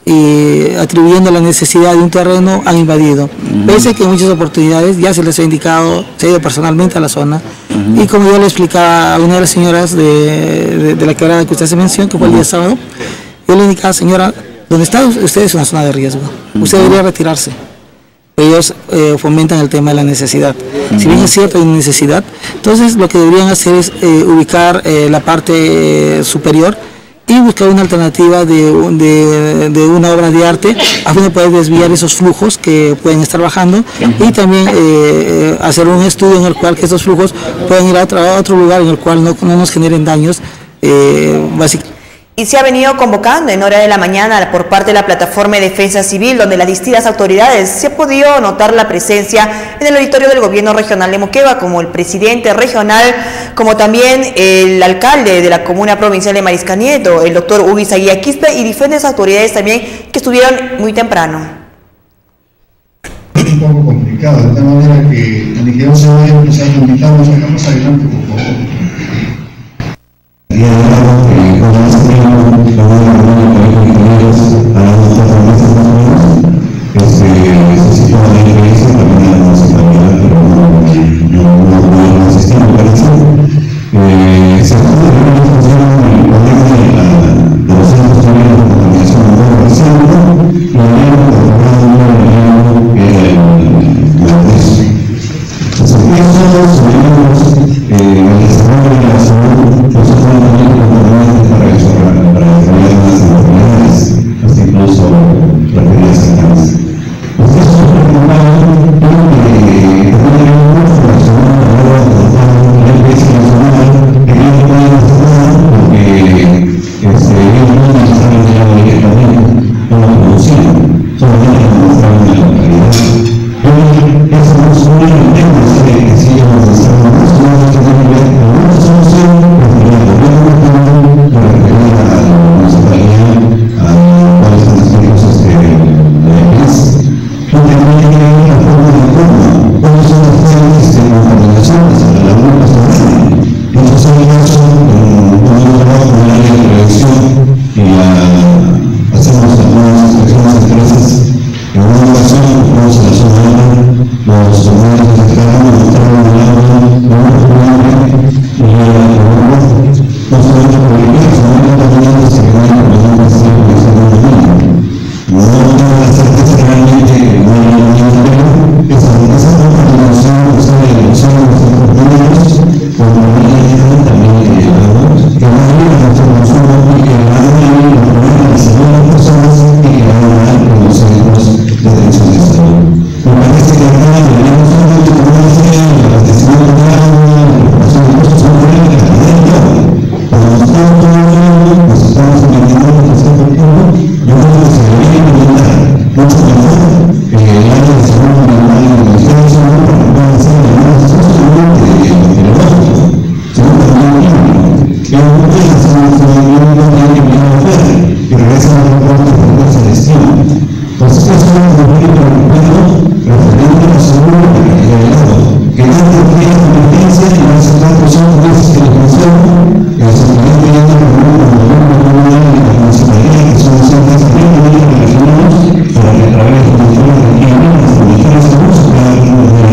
y atribuyendo la necesidad de un terreno, han invadido. Uh-huh. Pese a que en muchas oportunidades ya se les ha indicado, se ha ido personalmente a la zona, uh-huh. y como yo le explicaba a una de las señoras de, de, de la quebrada que usted se mencionó, que fue el día sábado, yo le indicaba, señora, donde está usted es una zona de riesgo, uh-huh. usted debería retirarse. Ellos eh, fomentan el tema de la necesidad. Uh-huh. Si bien es cierto, hay una necesidad, entonces lo que deberían hacer es eh, ubicar eh, la parte eh, superior y buscar una alternativa de, de, de una obra de arte a fin de poder desviar esos flujos que pueden estar bajando, uh-huh. y también eh, hacer un estudio en el cual que estos flujos pueden ir a otro, a otro lugar en el cual no, no nos generen daños eh, básicamente. Y se ha venido convocando en hora de la mañana por parte de la Plataforma de Defensa Civil, donde las distintas autoridades se ha podido notar la presencia en el auditorio del Gobierno Regional de Moquegua, como el presidente regional, como también el alcalde de la Comuna Provincial de Mariscal Nieto, el doctor Ubi Saguía Quispe, y diferentes autoridades también que estuvieron muy temprano. Es un poco complicado, de tal manera que el ingeniero se vaya a empezar a invitarnos acá más adelante, por favor. Nosotros tenemos el desarrollo de la Yo no puedo hacer un plan que me haga fuerte, que regresa a un plan de fortaleza de destino. Entonces, eso es un conflicto referente a seguro de calidad del agua, que tanto tiene competencia y hace tantos años veces que lo menciono, que el Secretario de Agua de la Municipalidad, que son centros de regionales, para que a través de la Comisión de Higiene, las comisiones de luz, se pueda tener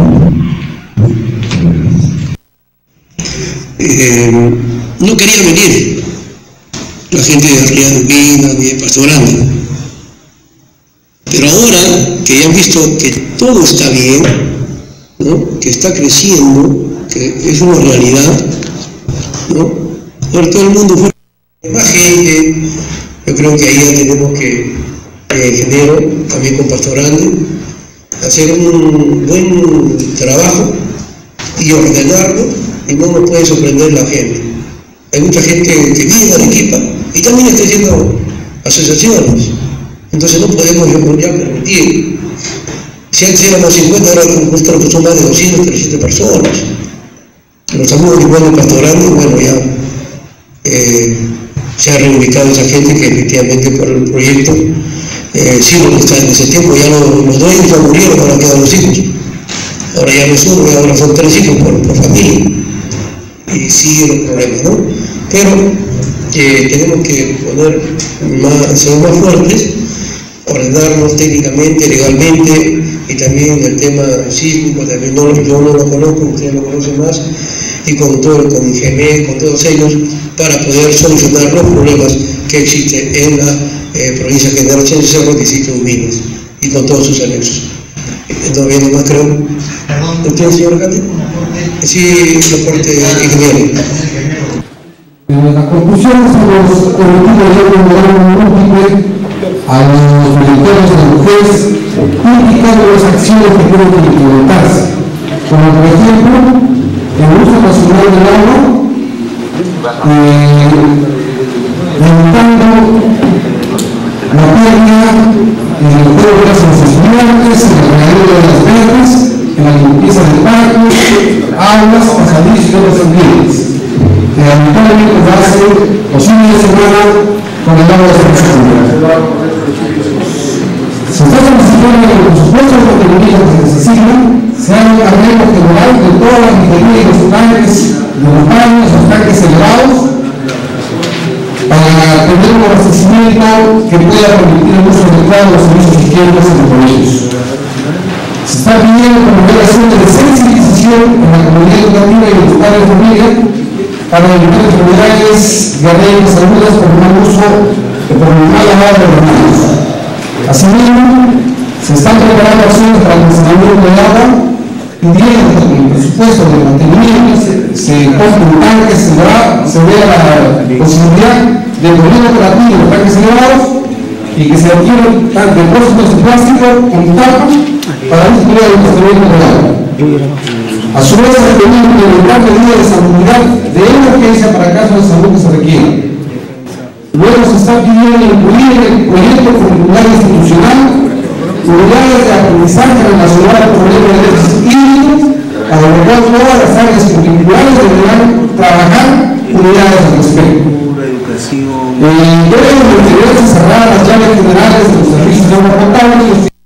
Eh, no quería venir la gente de Río de Vida ni de Pasto Grande, pero ahora que ya han visto que todo está bien, ¿no? Que está creciendo, que es una realidad, ¿no? Ahora todo el mundo fue más gente. Yo creo que ahí ya tenemos que, en ingeniero, también con Pasto Grande, hacer un buen trabajo y ordenarlo. Y no nos puede sorprender la gente. Hay mucha gente que vive en Arequipa y también está haciendo asociaciones. Entonces no podemos ya permitir. Si antes éramos cincuenta, ahora creo que son más de doscientas, trescientas personas. Los amigos igual de Pasto Grande, bueno, ya eh, se ha reubicado esa gente que efectivamente por el proyecto eh, sí lo que está en ese tiempo, ya los, los dueños ya murieron, ahora quedan los hijos. Ahora ya no es uno, ahora son tres hijos por, por familia. Y siguen los problemas, ¿no? Pero eh, tenemos que poner más, ser más fuertes, ordenarnos técnicamente, legalmente, y también el tema sísmico, también no, yo no lo conozco, ustedes lo conocen más, y con todo, con I G M E, con todos ellos, para poder solucionar los problemas que existen en la eh, provincia general de Cerro, Distrito de Minas, y con todos sus anexos. No viene más, creo. ¿Usted, señor alcalde? Sí, soporte ingeniero. La conclusión es los objetivos de un múltiple a los militares de mujeres, indicando las acciones que tienen que implementarse, como por ejemplo el uso nacional del agua, eh, limitando la pérdida en el juego de las estudiantes, en el regadío de las verdes, en la limpieza de parques, aguas, pasadizos y otros ambientes, que lamentablemente va a ser posible de semana con el agua de la se está solicitando que los presupuestos de mantenimiento que se necesitan sean un arreglo general de toda la ingeniería de los tanques, de los baños, los tanques elevados, para tener un abastecimiento que pueda permitir el uso adecuado de los servicios higiénicos en los colegios. Se está pidiendo promover acciones de sensibilización en la comunidad educativa y los padres de familia para evitar enfermedades diarreicas agudas por mal uso o por mal lavado de las manos. Asimismo, se están preparando acciones para el almacenamiento de agua, pidiendo que el presupuesto de mantenimiento se, se compre tanques, se, se vea la posibilidad de poner operativo los tanques elevados y que se adquieran depósitos de plástico con tapa para el uso del almacenamiento de agua. A su vez, se deben implementar medidas de salubridad de emergencia para casos de salud que se requieran. Luego se está pidiendo incluir en el proyecto curricular institucional unidades de aprendizaje relacionadas con el déficit hídrico, para lo cual todas las áreas curriculares deberán trabajar unidades al respecto. Deben referirse cerrar las llaves generales de los servicios de agua potable.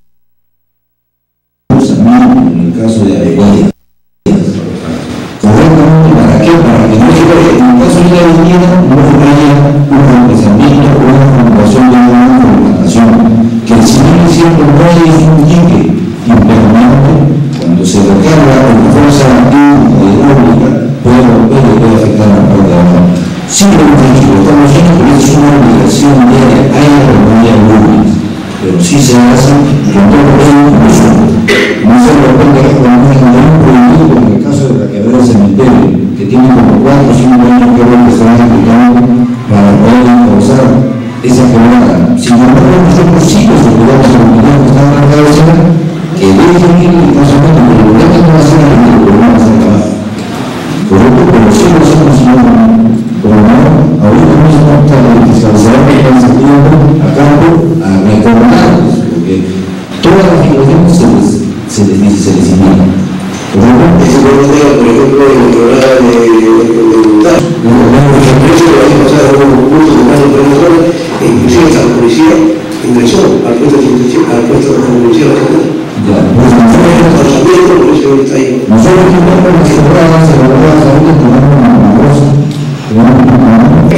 En el caso de Avellaneda, correctamente, ¿para qué? Para que no llegue, en el caso de Avellaneda, no haya un reemplazamiento o una formulación de una formulación, que si bien es cierto no hay un dique impermanente, cuando se recarga con fuerza hidráulica, puede romper y puede afectar la parte de abajo. Sí, lo hemos dicho, lo estamos haciendo, pero es una obligación diaria, hay la reunión de lunes, pero sí se hace con todo el incluso. No se repente que con un prohibido, como en el caso de la quebrada del cementerio, que tiene como cuatro o cinco años que ver que se van aplicando para poder impulsar esa quebrada. Sin embargo, nosotros sí nos olvidamos de la comunidad que está en la cabeza, que debe ir y no solamente, pero el problema no va a ser el mismo, pero no va a ser abajo. Correcto, pero sí lo hacemos como no, ahorita mismo está el fiscalizador que está encendiendo a campo a recordarlos, porque todas las situaciones se les se les dice, se les indica. Por ejemplo, ese problema, por ejemplo, en el programa de voluntad,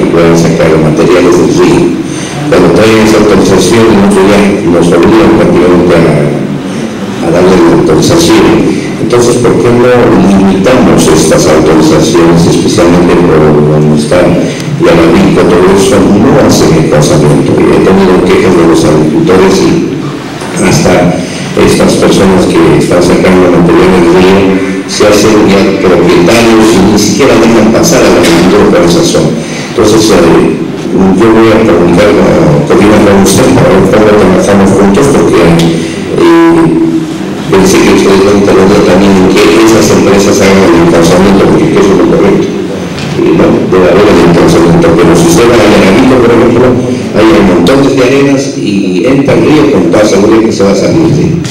puedan sacar materiales del río. Cuando traen esa autorización, nosotros ya nos obligan prácticamente a, a darle la autorización. Entonces, ¿por qué no limitamos estas autorizaciones, especialmente por donde están la Navico, todo eso no hacen encosamiento? He tenido quejas de los agricultores y hasta estas personas que están sacando material del río se hacen ya propietarios y ni siquiera dejan pasar al agricultor por esa zona. Entonces, eh, yo voy a comunicar, a coordinar con usted para ver cómo trabajamos juntos, porque eh, pensé que ustedes van a intervenir también en que esas empresas hagan el encalzamiento, porque eso es lo correcto. Y no, debe haber el encalzamiento, pero si usted va a Navico, por ejemplo, hay un montón de arenas y entra el río con toda seguridad que se va a salir de ahí.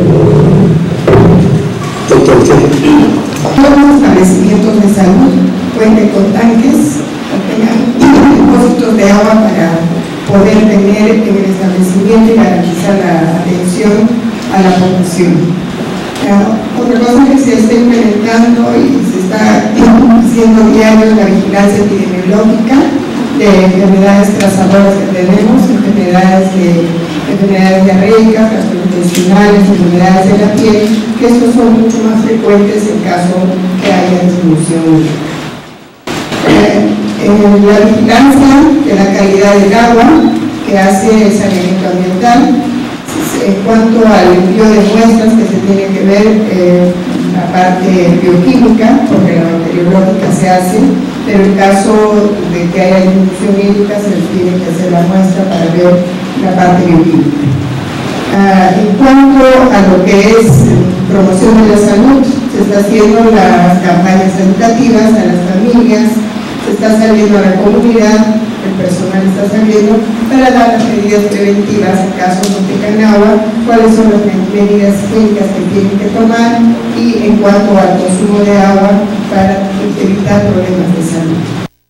Doctor, ¿usted? Todos los establecimientos de salud cuenten con tanques o tengan depósitos de agua para poder tener en el establecimiento y garantizar la atención a la población. Otra cosa que se está implementando y se está haciendo diario la vigilancia epidemiológica de enfermedades trazadoras que tenemos, enfermedades de enfermedades diarreicas, gastrointestinales, enfermedades de la piel, que estos son mucho más frecuentes en caso que haya disminución. Eh, en la vigilancia de la calidad del agua que hace el saneamiento ambiental, en cuanto al envío de muestras que se tiene que ver eh, la parte bioquímica, porque la bacteriológica se hace, pero en caso de que haya disminución hídrica se tiene que hacer la muestra para ver la parte bioquímica. Ah, en cuanto a lo que es promoción de la salud, se está haciendo las campañas educativas a las familias, se está saliendo a la comunidad, el personal está saliendo para dar las medidas preventivas en caso no tengan agua, cuáles son las medidas técnicas que tienen que tomar y en cuanto al consumo de agua para evitar problemas de salud.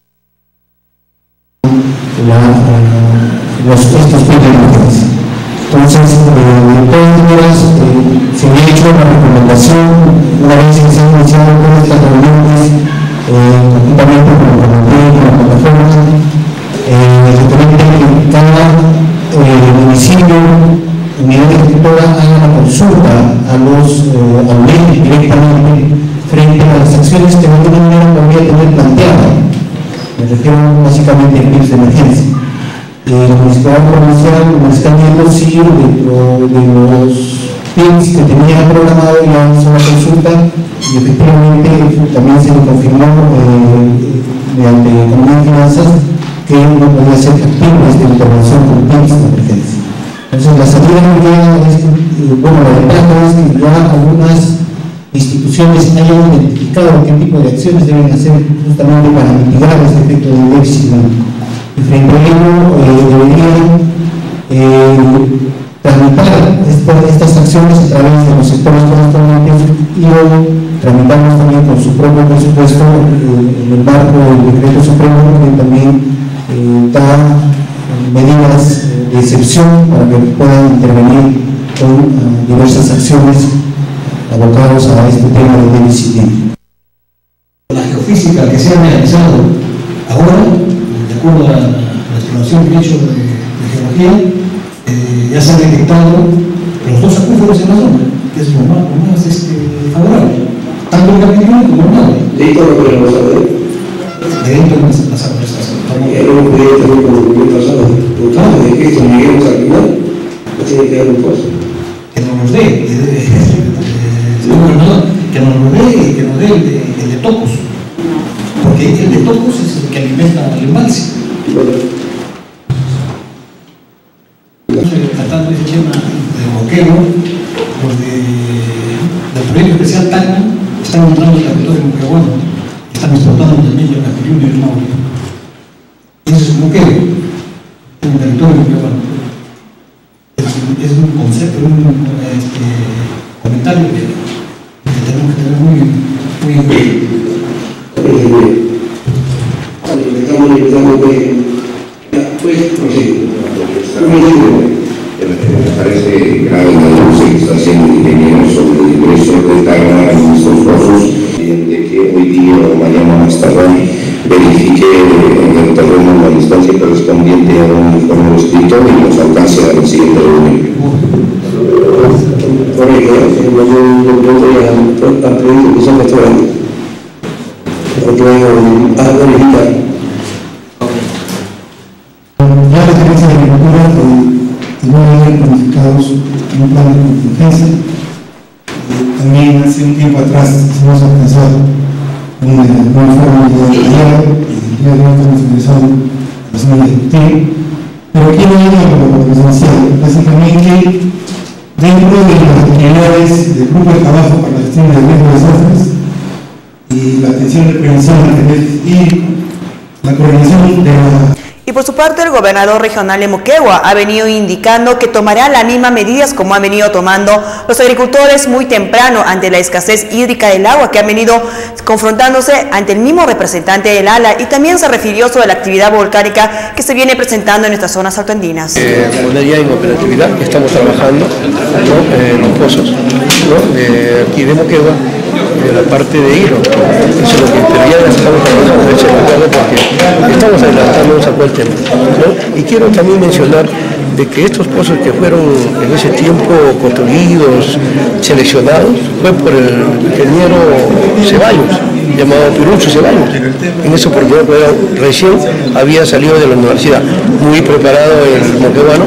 La, los, estos problemas. Entonces, eh, de todas maneras, eh, se ha hecho una recomendación, una vez que se han iniciado todas estas reuniones, eh, conjuntamente con la plataforma, eh, referente que cada eh, municipio, unidad escritora, haga una consulta a los eh, alumnos directamente frente a las acciones que de alguna manera podría tener planteadas. Me refiero básicamente a equipos de emergencia. Eh, la Municipalidad Provincial nos está viendo si dentro de los pins que tenía programado ya hizo una consulta y efectivamente también se le confirmó eh, mediante Comunidad de Finanzas que no podía ser factible esta intervención con pins de emergencia. Entonces la salida ya es, eh, bueno, la ventaja es que ya algunas instituciones hayan identificado qué tipo de acciones deben hacer justamente para mitigar este efecto del déficit hídrico. Y frente a ello eh, deberían eh, tramitar esta, estas acciones a través de los sectores correspondientes y o tramitarlos también con su propio presupuesto eh, en el marco del decreto supremo que también eh, da medidas de excepción para que puedan intervenir con uh, diversas acciones abocados a este tema de déficit hídrico. La geofísica que se ha realizado ahora, de acuerdo a la, a la exploración que he hecho de, de geología, eh, ya se han detectado los dos acuíferos en la zona, que es lo más, lo más este, favorable, tanto el Capitolio como el Madre. ¿De ahí todo lo podemos saber? De dentro de las las apresas. Y hay un proyecto muy conocimiento pasado, por tanto, de que esto lleguemos al final, no tiene que dar un paso. Que nos los dé, que, de, que nos lo dé y que nos dé el de, el de Tocos, porque el de Tocos es el que alimenta el embalse. Tratando ese tema de bloqueo, los de, del proyecto especial Tacna están entrando en el territorio de Moquegua, están explotando también el Capitolio y el Maule. Ese es un bloqueo en el territorio de Moquegua. Es, es un concepto, un este, comentario que, que tenemos que tener muy, muy en cuenta. Estamos empezando que pues, me parece grave la denuncia que está haciendo el ingeniero sobre el ingreso de Tacna en estos pozos, de que hoy día o mañana más tarde verifique en el terreno este correspondiente a un informe escrito y nos alcance a la siguiente reunión. Por ello, yo voy a pedir que sea restaurante, porque van a verificar. Ya la Gerencia de Agricultura tenía bien planificados un plan de contingencia. También hace un tiempo atrás hemos alcanzado un informe de ayer y el día de hoy estamos ingresando a la Asamblea Ejecutiva. Pero quiero ir a lo presencial, básicamente dentro de las actividades del grupo de trabajo para la gestión de riesgos de desastres y la atención de prevención y la coordinación de la... Y por su parte, el gobernador regional de Moquegua ha venido indicando que tomará las mismas medidas como han venido tomando los agricultores muy temprano ante la escasez hídrica del agua que han venido confrontándose ante el mismo representante del A L A, y también se refirió sobre la actividad volcánica que se viene presentando en estas zonas altoandinas. Eh, poner ya en operatividad, estamos trabajando, ¿no? eh, los pozos, ¿no? de aquí de Moquegua, de la parte de hilo, eso es lo que, pero ya estamos trabajando en ese lugar porque estamos adelantándonos a cuál tema, ¿no? Y quiero también mencionar de que estos pozos que fueron en ese tiempo construidos, seleccionados, fue por el ingeniero Ceballos, llamado Pirucho Ceballos. En esa oportunidad, recién había salido de la universidad, muy preparado el moqueguano,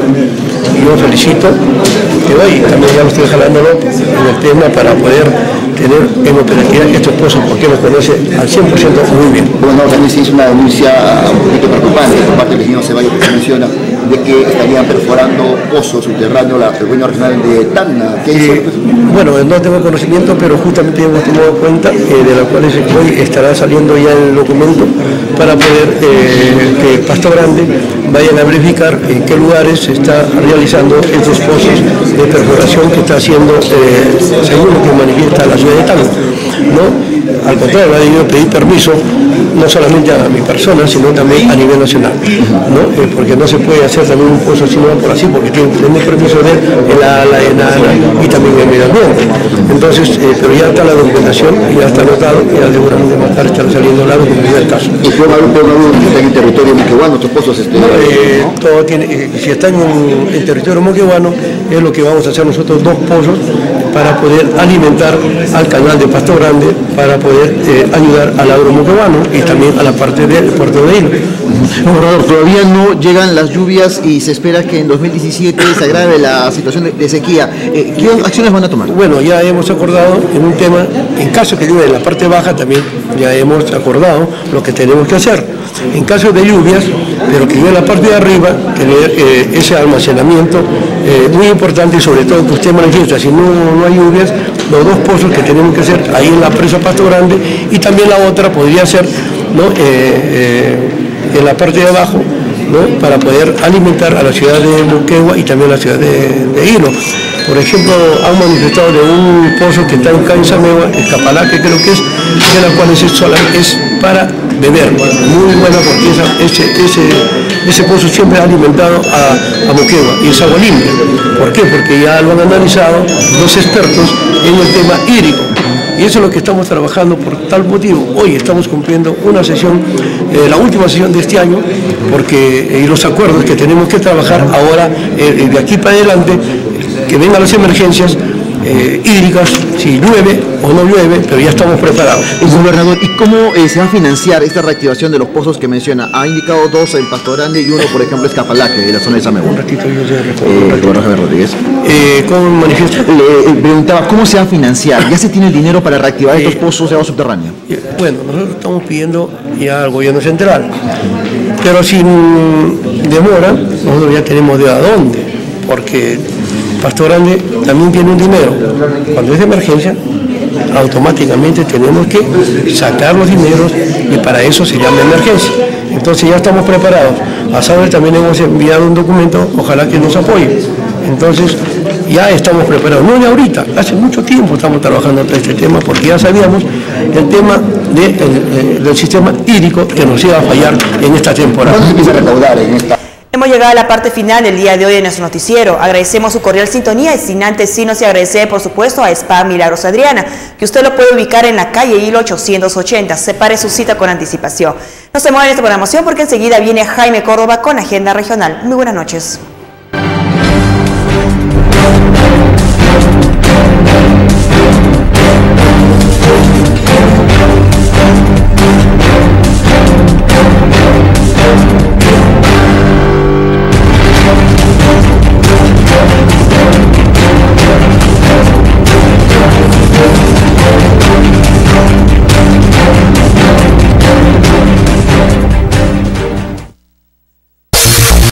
y yo felicito, que hoy también ya lo estoy jalándolo en el tema para poder tener en operatividad estos pozos, porque los conoce al cien por ciento muy bien. Bueno, también se hizo una denuncia un poquito preocupante por parte del ingeniero Ceballos, que se menciona de que estarían perforando pozos subterráneos la el gobierno regional de Tacna. ¿Qué hizo? Eh, bueno, no tengo conocimiento, pero justamente hemos tomado cuenta eh, de la cual hoy estará saliendo ya el documento para poder eh, que Pasto Grande vayan a verificar en qué lugares se está realizando estos pozos de perforación que está haciendo, eh, según lo que manifiesta la ciudad de Tacna, ¿no? Al contrario, ha debido pedir permiso no solamente a mi persona, sino también a nivel nacional, ¿no? Eh, porque no se puede hacer también un pozo sino por así, porque tiene que tener permiso de la ALA, ENALA y también el medio ambiente. Entonces, eh, pero ya está la documentación, ya está anotado, y ya seguramente más tarde estará saliendo la documentación del caso. ¿Y fue un problema que está en el territorio moqueguano, estos pozos? Este, eh, ¿no? Todo tiene, eh, si están en el territorio moqueguano, es lo que vamos a hacer nosotros, dos pozos, para poder alimentar al canal de Pasto Grande, para poder eh, ayudar al agro moqueguano y también a la parte del puerto de Hilo. Gobernador, todavía no llegan las lluvias y se espera que en dos mil diecisiete se agrave la situación de, de sequía. Eh, ¿Qué acciones van a tomar? Bueno, ya hemos acordado en un tema, en caso que llueva en la parte baja también, ya hemos acordado lo que tenemos que hacer. En caso de lluvias, pero que llueva en la parte de arriba, tener eh, ese almacenamiento eh, muy importante, y sobre todo que usted manifiesta, si no, no hay lluvias, los dos pozos que tenemos que hacer ahí en la presa Pasto Grande, y también la otra podría ser, ¿no? eh, eh, en la parte de abajo, ¿no? Para poder alimentar a la ciudad de Moquegua y también a la ciudad de, de Hilo. Por ejemplo, han manifestado de un pozo que está en Cansamegua, Escapalaque creo que es, de la cual es, es para beber, muy buena, porque esa, ese, ese, ese pozo siempre ha alimentado a, a Moquegua y es agua limpia. ¿Por qué? Porque ya lo han analizado los expertos en el tema hídrico. Y eso es lo que estamos trabajando por tal motivo. Hoy estamos cumpliendo una sesión, eh, la última sesión de este año, porque eh, los acuerdos que tenemos que trabajar ahora, eh, de aquí para adelante, que vengan las emergencias eh, hídricas, si llueve o no llueve, pero ya estamos preparados. El gobernador, ¿y cómo eh, se va a financiar esta reactivación de los pozos que menciona? Ha indicado dos en Pasto Grande y uno, por ejemplo, Escapalaque, de la zona de Samegua. Un ratito, yo ya eh, gobernador Javier Rodríguez. Eh, ¿Cómo manifiesta? Le eh, preguntaba, ¿cómo se va a financiar? ¿Ya se tiene el dinero para reactivar eh, estos pozos de agua subterránea? Eh, bueno, nosotros estamos pidiendo ya al gobierno central, pero sin demora, nosotros ya tenemos de a dónde, porque Pasto Grande también tiene un dinero. Cuando es de emergencia, automáticamente tenemos que sacar los dineros, y para eso se llama emergencia. Entonces ya estamos preparados. A saber, también hemos enviado un documento, ojalá que nos apoye. Entonces ya estamos preparados, no de ahorita, hace mucho tiempo estamos trabajando en este tema, porque ya sabíamos el tema de, el, del sistema hídrico que nos iba a fallar en esta temporada. ¿Cuándo se empieza a recaudar en esta? Hemos llegado a la parte final del día de hoy de nuestro noticiero. Agradecemos su cordial sintonía y sin antes sí nos agradecer, por supuesto, a Spa Milagros Adriana, que usted lo puede ubicar en la calle Hilo ochocientos ochenta. Separe su cita con anticipación. No se muevan en esta programación porque enseguida viene Jaime Córdoba con Agenda Regional. Muy buenas noches.